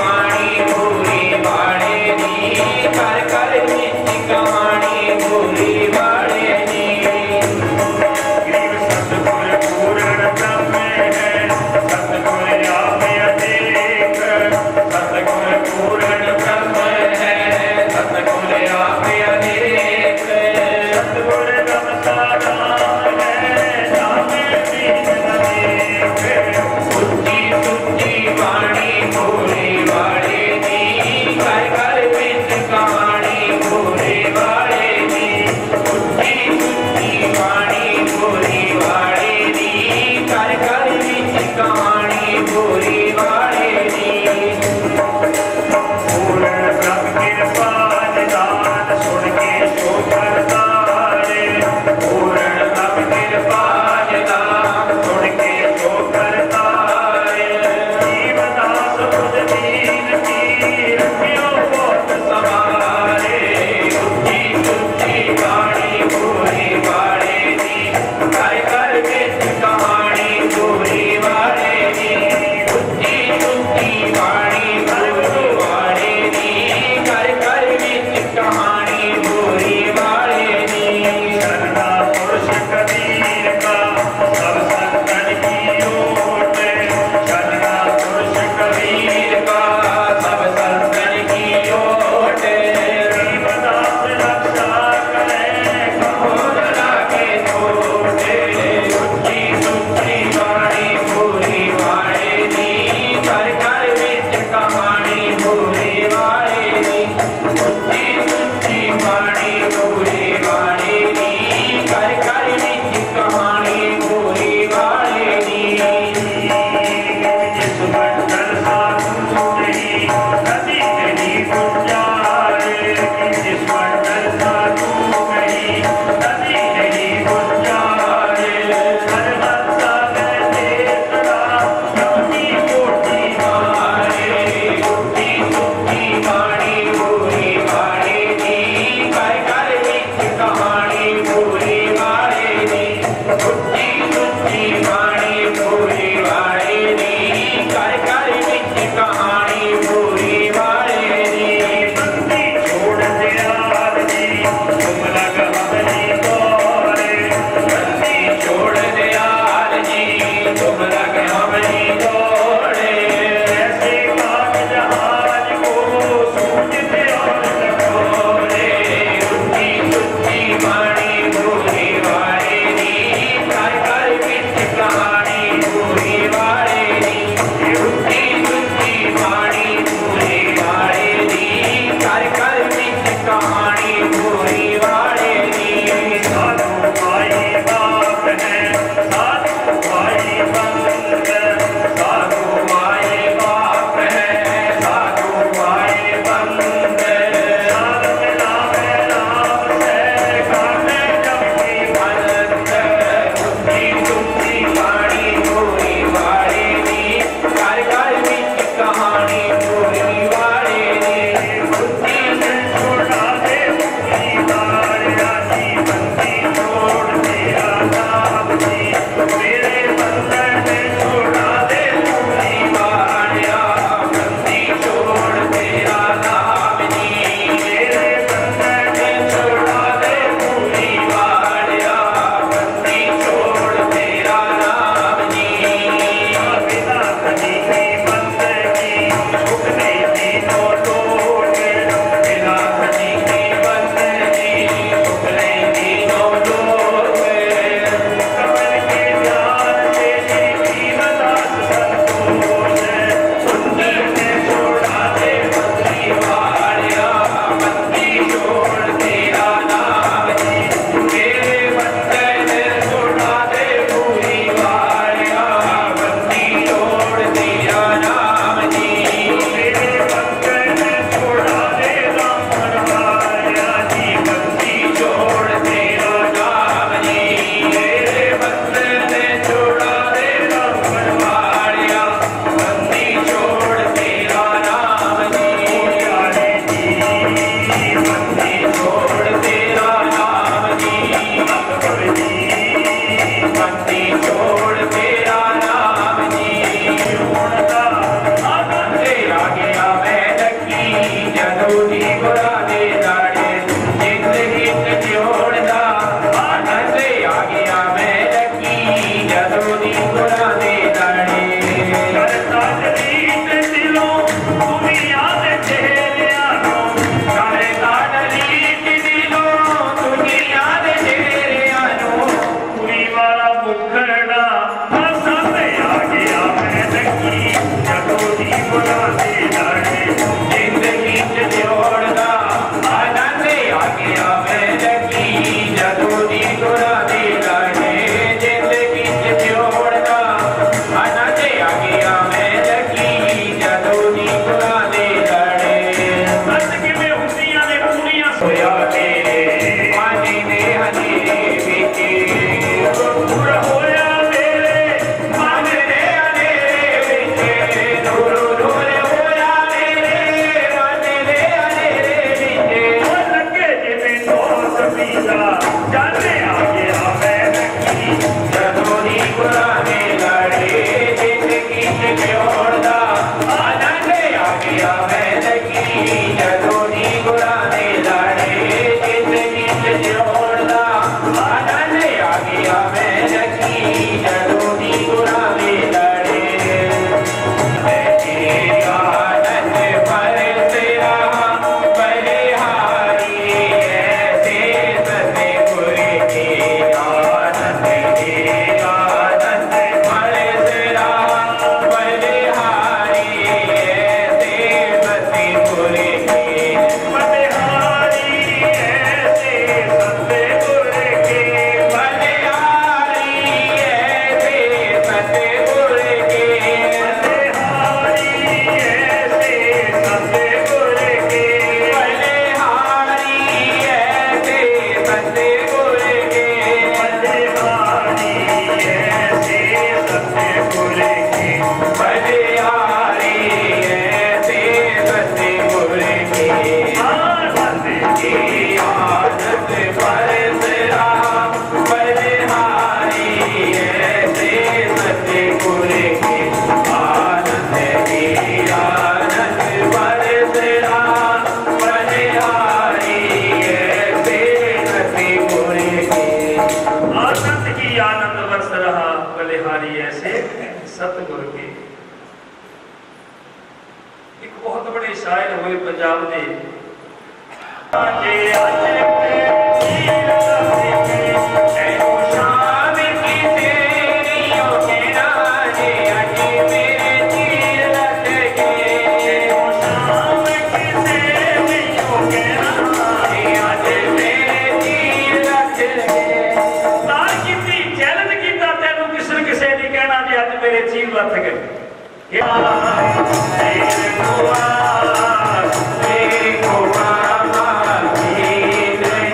Speaker 5: Hey,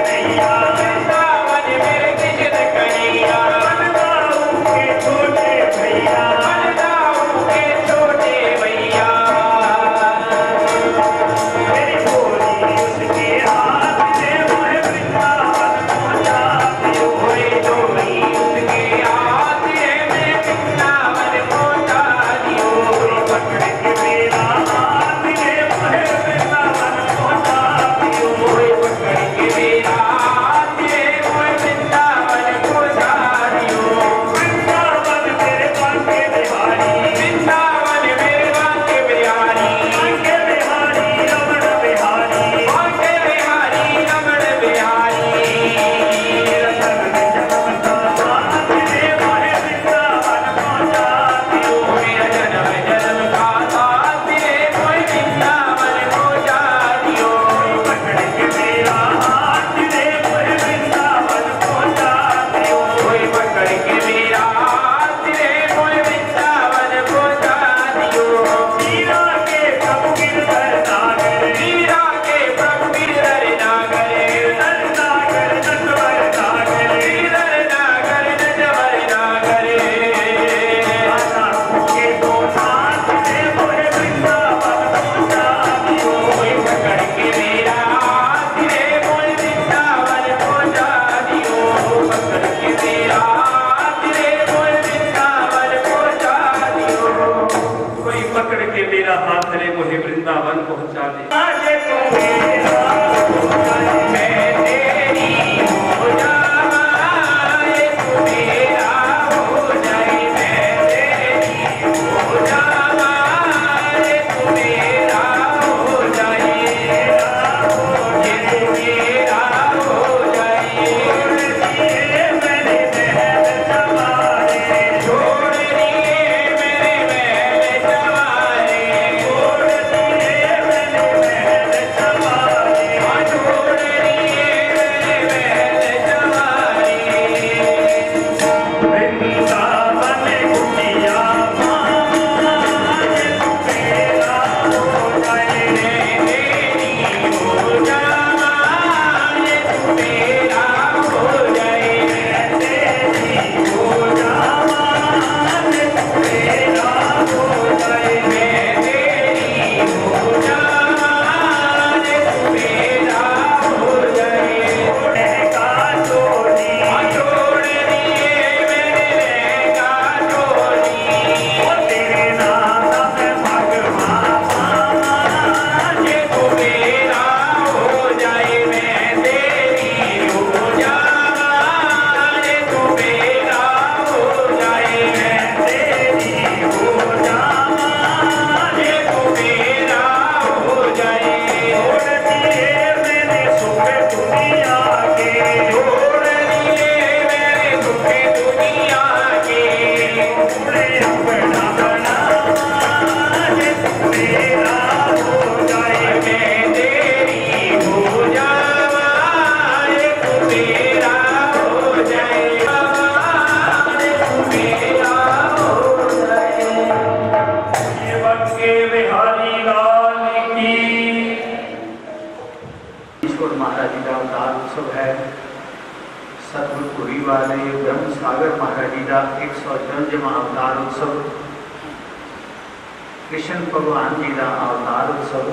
Speaker 3: कृष्ण भगवान जी का अवतार उत्सव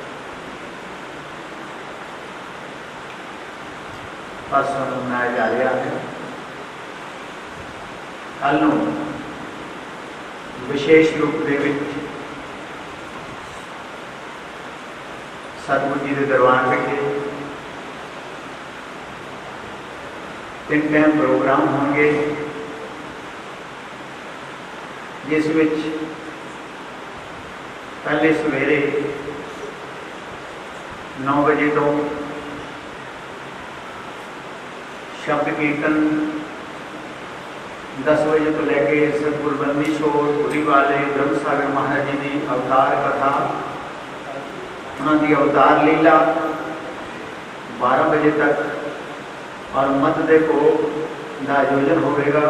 Speaker 3: परसों मनाया जा रहा है। कल विशेष रूप से सतगुरु जी के दरबार विखे 3 टाइम प्रोग्राम होंगे, जिस विच पहले सवेरे 9 बजे तो शब्द कीर्तन, 10 बजे तो लैके सतगुरबंदी छोड़ पूरी वाले ब्रह्म सागर महाराज जी की अवतार कथा, उन्होंने अवतार लीला 12 बजे तक और मत देखो का आयोजन होगा।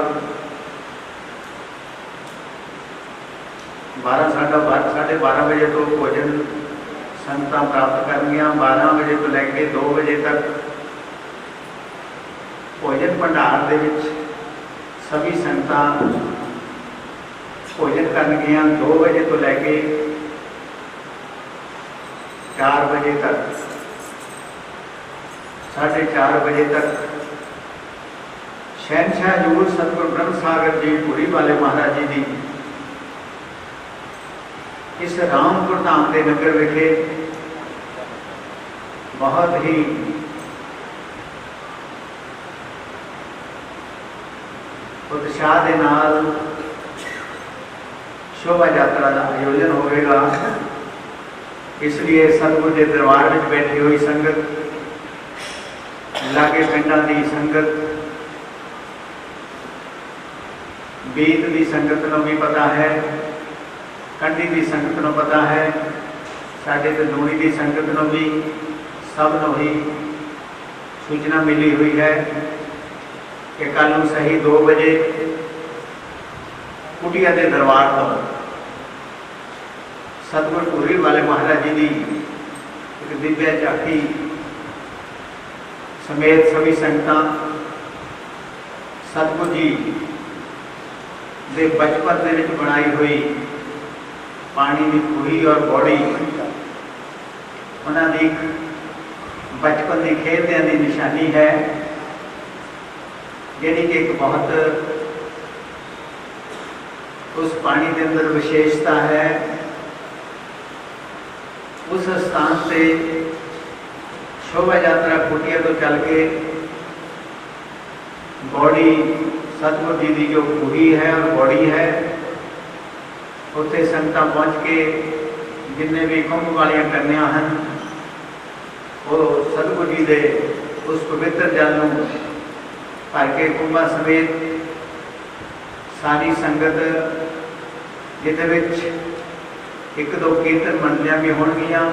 Speaker 3: 12:30 बजे तो भोजन संगतां प्राप्त करनिया, 12 बजे तो लैके 2 बजे तक भोजन भंडार दे विच सभी संगतां भोजन करनगियां 2 बजे तो लैके 4 बजे तक, 4:30 बजे तक शहनशाह हजूर सतगुरु ब्रह्म सागर जी पुरी वाले महाराज जी की इस रामपुर धाम के नगर विखे बहुत ही उत्साह के नाल शोभा यात्रा का आयोजन होगा। इसलिए सतगुरु के दरबार में बैठी हुई संगत, लागे पिंडां की संगत, बीत की संगत को भी पता है, कंडी की संगत को पता है, साडे तंदूरी की संगत को भी सब को ही सूचना मिली हुई है कि कल सही 2 बजे कुटिया के दरबार तो सतगुरु पुरी वाले महाराज जी की एक दिव्य झांकी समेत सभी संगतां सतगुरु जी के बचपन के बनाई हुई पानी की खूही और बॉडी उन्होंने बचपन की खेलदे की निशानी है, यानी कि एक बहुत उस पानी के अंदर विशेषता है। उस स्थान से शोभा यात्रा कुटिया तो चल के बॉडी सतगुरु जी की जो खूही है और बॉडी है उत्थे संगतां पहुँच के जिन्ने भी कुंभ वालियां कन्या हैं वो सतगुरु जी के उस पवित्र जल में भर के कुंभा समेत सारी संगत जिहदे विच 1-2 कीर्तन मंडलियां भी होणगियां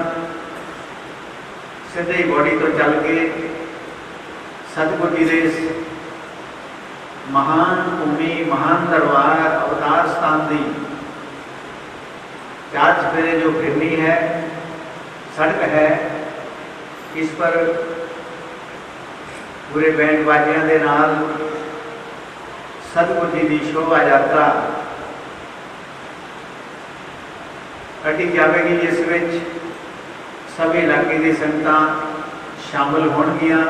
Speaker 3: सीधे ही बॉडी तो चल के सतगुरु जी के महान भूमि महान दरबार अवतार स्थान की 4 चफेरे जो फिरनी है सड़क है, इस पर पूरे बैंड बाजियां के नाल सतगुरु जी की शोभा यात्रा कटी जाएगी, जिस विच सभी इलाके की संगतां शामिल होणगियां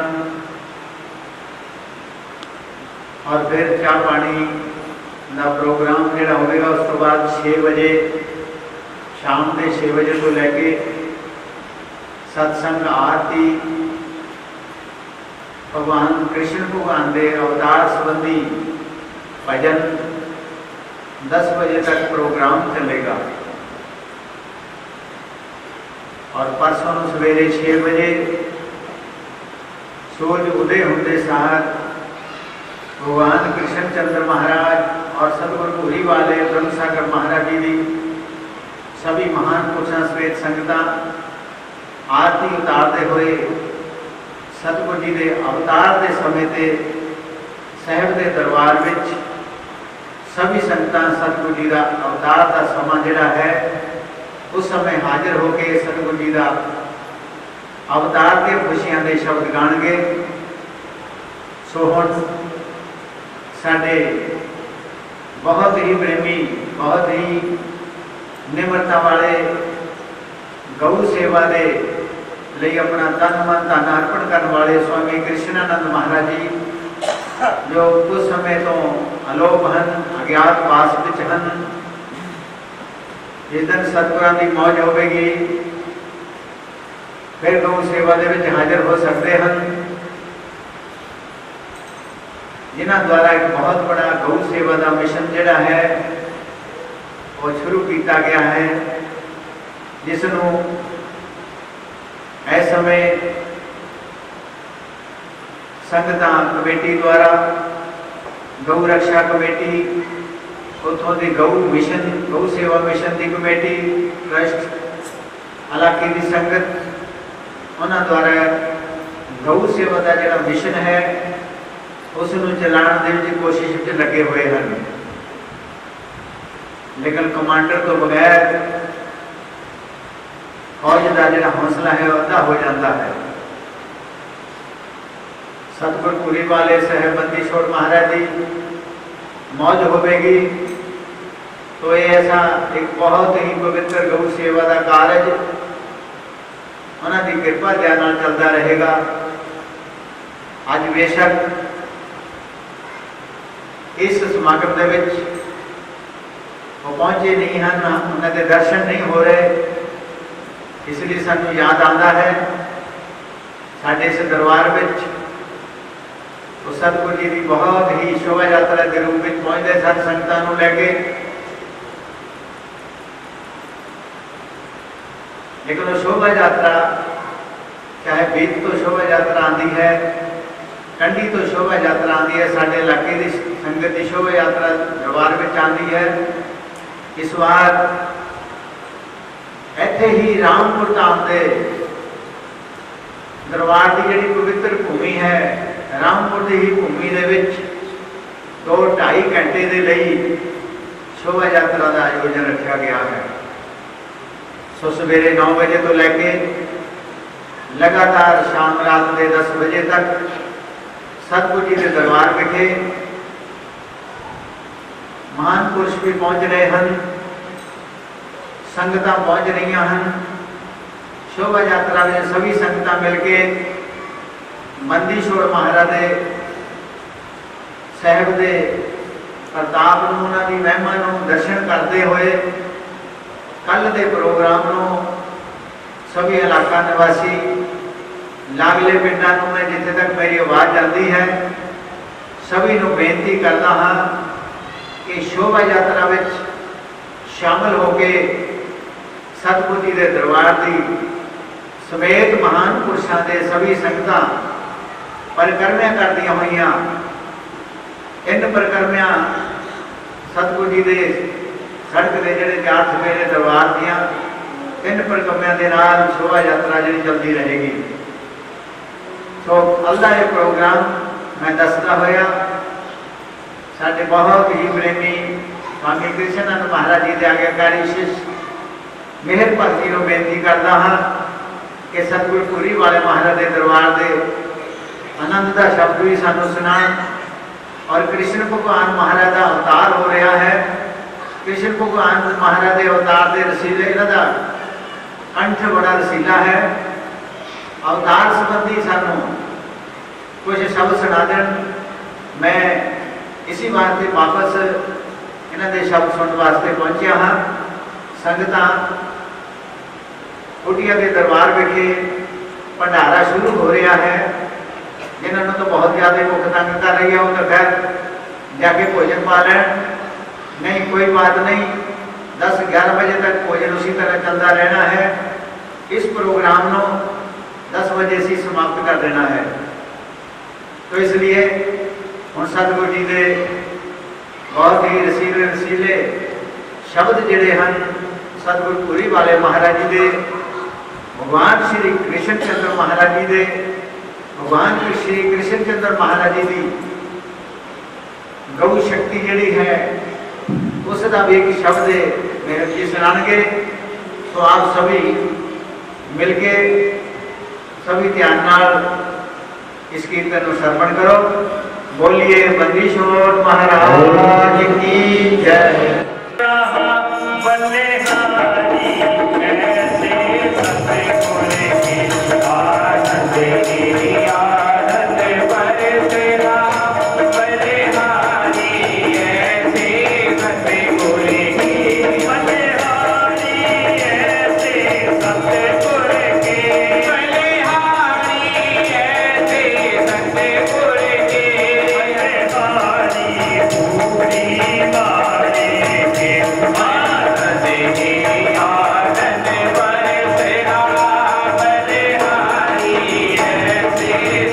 Speaker 3: और फिर चाह पानी का प्रोग्राम जोड़ा होगा। उस तो बाद 6 बजे शाम के 6 बजे तो लैके सत्संग आरती भगवान कृष्ण भगवान के अवतार संबंधी भजन 10 बजे तक प्रोग्राम चलेगा और परसों सवेरे 6 बजे सूरज उदय होते साथ भगवान कृष्ण चंद्र महाराज और सतगुरु पुरी वाले ब्रह्म सागर महाराज जी की सभी महान पुरुषों समेत संगतां आरती उतारते हुए सतगुरु जी के अवतार के समय से साहिब के दरबार में सभी संगतां सतगुरु जी का अवतार का समा जिहड़ा है उस समय हाजिर होकर सतगुरु जी का अवतार के खुशियां के शब्द गाणगे। सो हुण साडे बहुत ही प्रेमी बहुत ही निमरता वाले गौ सेवा के लिए अपना तन मन धन अर्पण करने वाले स्वामी कृष्णानंद महाराज जी जो कुछ समय तो अलोप हैं अज्ञात वास विच हैं, जिस दिन सतगुरां की मौज होगी फिर गौ सेवा के विच हाजिर हो सकते हैं, जिन्हों द्वारा एक बहुत बड़ा गौ सेवा का मिशन जिहड़ा है वो शुरू किया गया है, जिसनों इस समय संगतां कमेटी द्वारा गौ रक्षा कमेटी उतों की गौ मिशन गौ सेवा मिशन की कमेटी ट्रस्ट इलाके की संगत उन्होंने द्वारा गौ सेवा का जो मिशन है उसनों चलाने की कोशिश में लगे हुए हैं, लेकिन कमांडर तो बगैर फौज का जो हौसला है अद्धा हो जाता है। सतगुरपुरी वाले साहेब बंदी छोड़ महाराज जी मौज होगी तो ये ऐसा एक बहुत ही पवित्र गौ सेवा का कारज उन्होंने कृपा दया नाल चलता रहेगा। अज बेशक इस समागम के विच वो पहुंचे नहीं हैं, उन्होंने दर्शन नहीं हो रहे, इसलिए सानू याद आता है साडे इस दरबार में तो सतगुरु जी की बहुत ही शोभा यात्रा के रूप में पहुंचते सन संगतां नूं लैके। लेकिन वो शोभा यात्रा चाहे बीत तो शोभा यात्रा आती है, कंडी तो शोभा यात्रा आती है, साडे इलाके की संगत की शोभा यात्रा दरबार में आती है। इस बार इत्थे ही रामपुर धाम के दरबार की जिहड़ी पवित्र भूमि है, रामपुर की ही भूमि दे विच 2-2.5 घंटे के लिए शोभा यात्रा का आयोजन रखा गया है। सो सवेरे 9 बजे तो लैके लगातार शाम रात के 10 बजे तक सतगुरु जी के दरबार विखे महान पुरुष भी पहुंच रहे हैं, संगतां पहुंच रही हैं। शोभा यात्रा में सभी संगतां मिलके बंदी छोड़ महाराज साहब के प्रताप नूं, उन्हां दी महिमा नूं दर्शन करते हुए कल के प्रोग्राम नूं सभी इलाका निवासी लागले पिंडां नूं मैं जिथे तक मेरी आवाज़ जाती है सभी नूं बेनती करता हाँ कि शोभा यात्रा में शामिल होके सतगुरु जी के दरबार की समेत महान पुरुषों के सभी संगतां परिक्रमियां करदियां होइयां। इन परिक्रमियां सतगुरु जी के सड़क के जोड़े 4 सवेरे दरबार दियां इन परिक्रमियां के नाल शोभा यात्रा जी चलती रहेगी। तो अल्लाह ये प्रोग्राम मैं दसदा होया साडे बहुत ही प्रेमी स्वामी कृष्णानंद महाराज जी के आज्ञाकारी शिष्य मेहर भगती को बेनती करता हाँ कि सतगुरपुरी वाले महाराज के दरबार के आनंद का शब्द भी सानू सुना। और कृष्ण भगवान महाराज का अवतार हो रहा है। कृष्ण भगवान महाराज के अवतार के रसीले इन्हों कंठ बड़ा रसीला है। अवतार संबंधी सानू कुछ शब्द सुना देन, मैं इसी बात से वापस इन्हों के शब्द सुनने वास्ते पहुंचा हाँ। संगतां कुटिया के दरबार विखे भंडारा शुरू हो रहा है, जिन्होंने तो बहुत ज़्यादा भुख तंग कर रही है वो तो खैर जाके भोजन पा लैन, नहीं कोई बात नहीं, 10-11 बजे तक भोजन उसी तरह चलता रहना है। इस प्रोग्राम को 10 बजे से समाप्त कर देना है। तो इसलिए हम सतगुरु जी के बहुत ही रसीले शब्द जिहड़े हैं सतगुरपुरी वाले महाराज जी के, भगवान श्री कृष्ण चंद्र महाराज जी के, भगवान श्री कृष्ण चंद्र महाराज जी की गौ शक्ति जिहड़ी है उसका भी एक शब्द मेरे जी सुनाएंगे। तो आप सभी मिलके सभी ध्यान नाल इस कीर्तन को श्रवण करो। बोलिए बंदी छोड़ महाराज की जय।
Speaker 5: Yeah.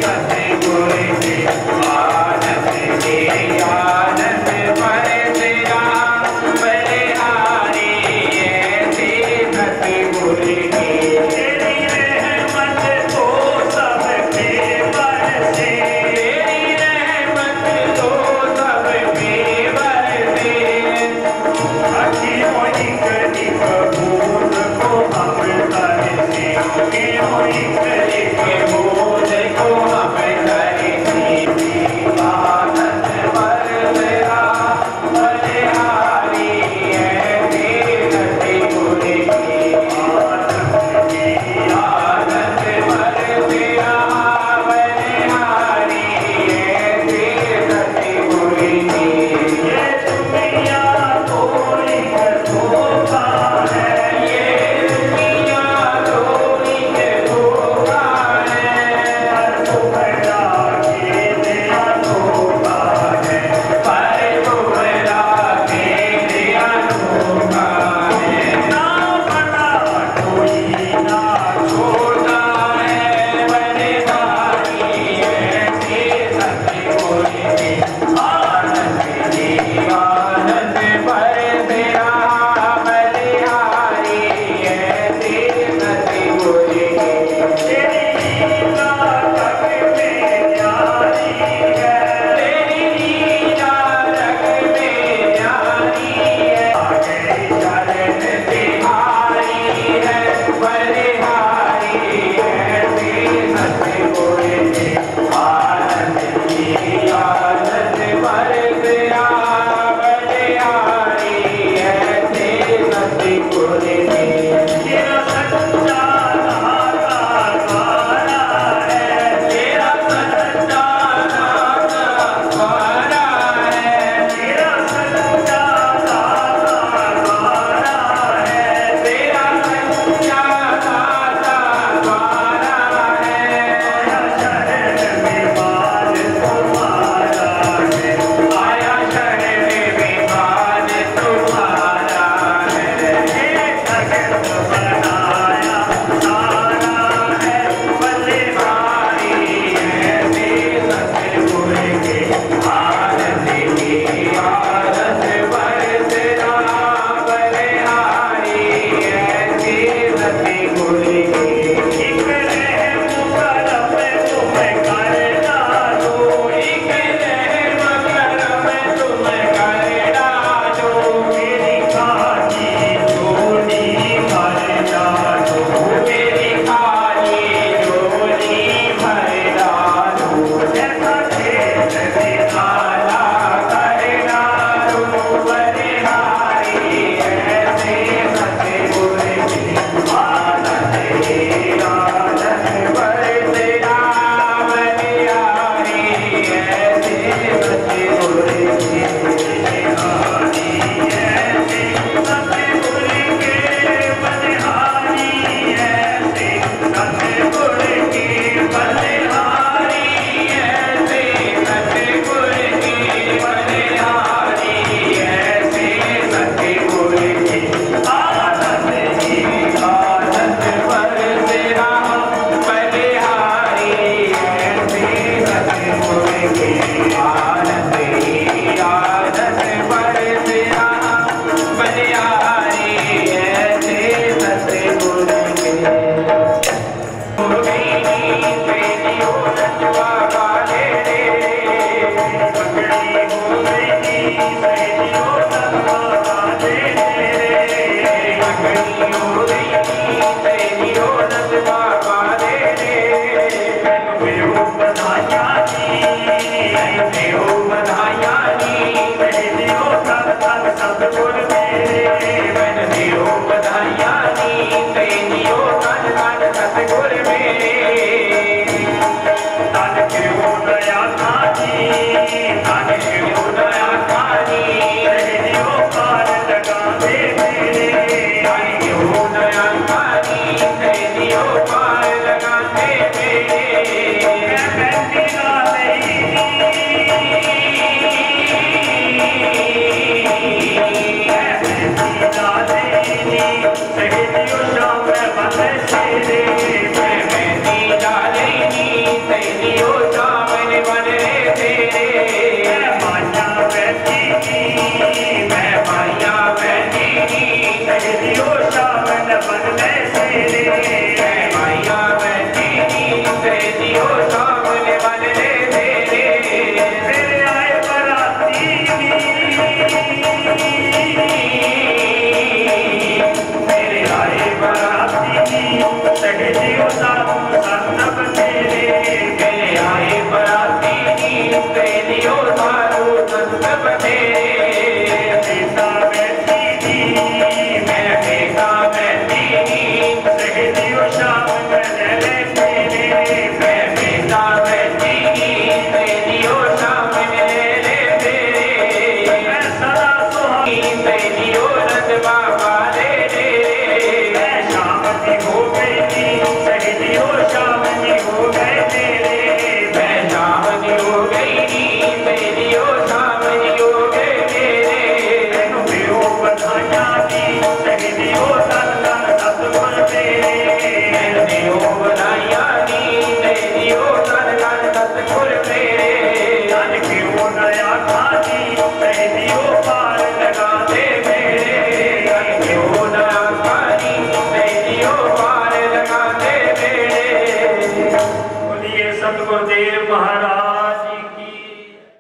Speaker 5: कैलियो साधु संत बतेरे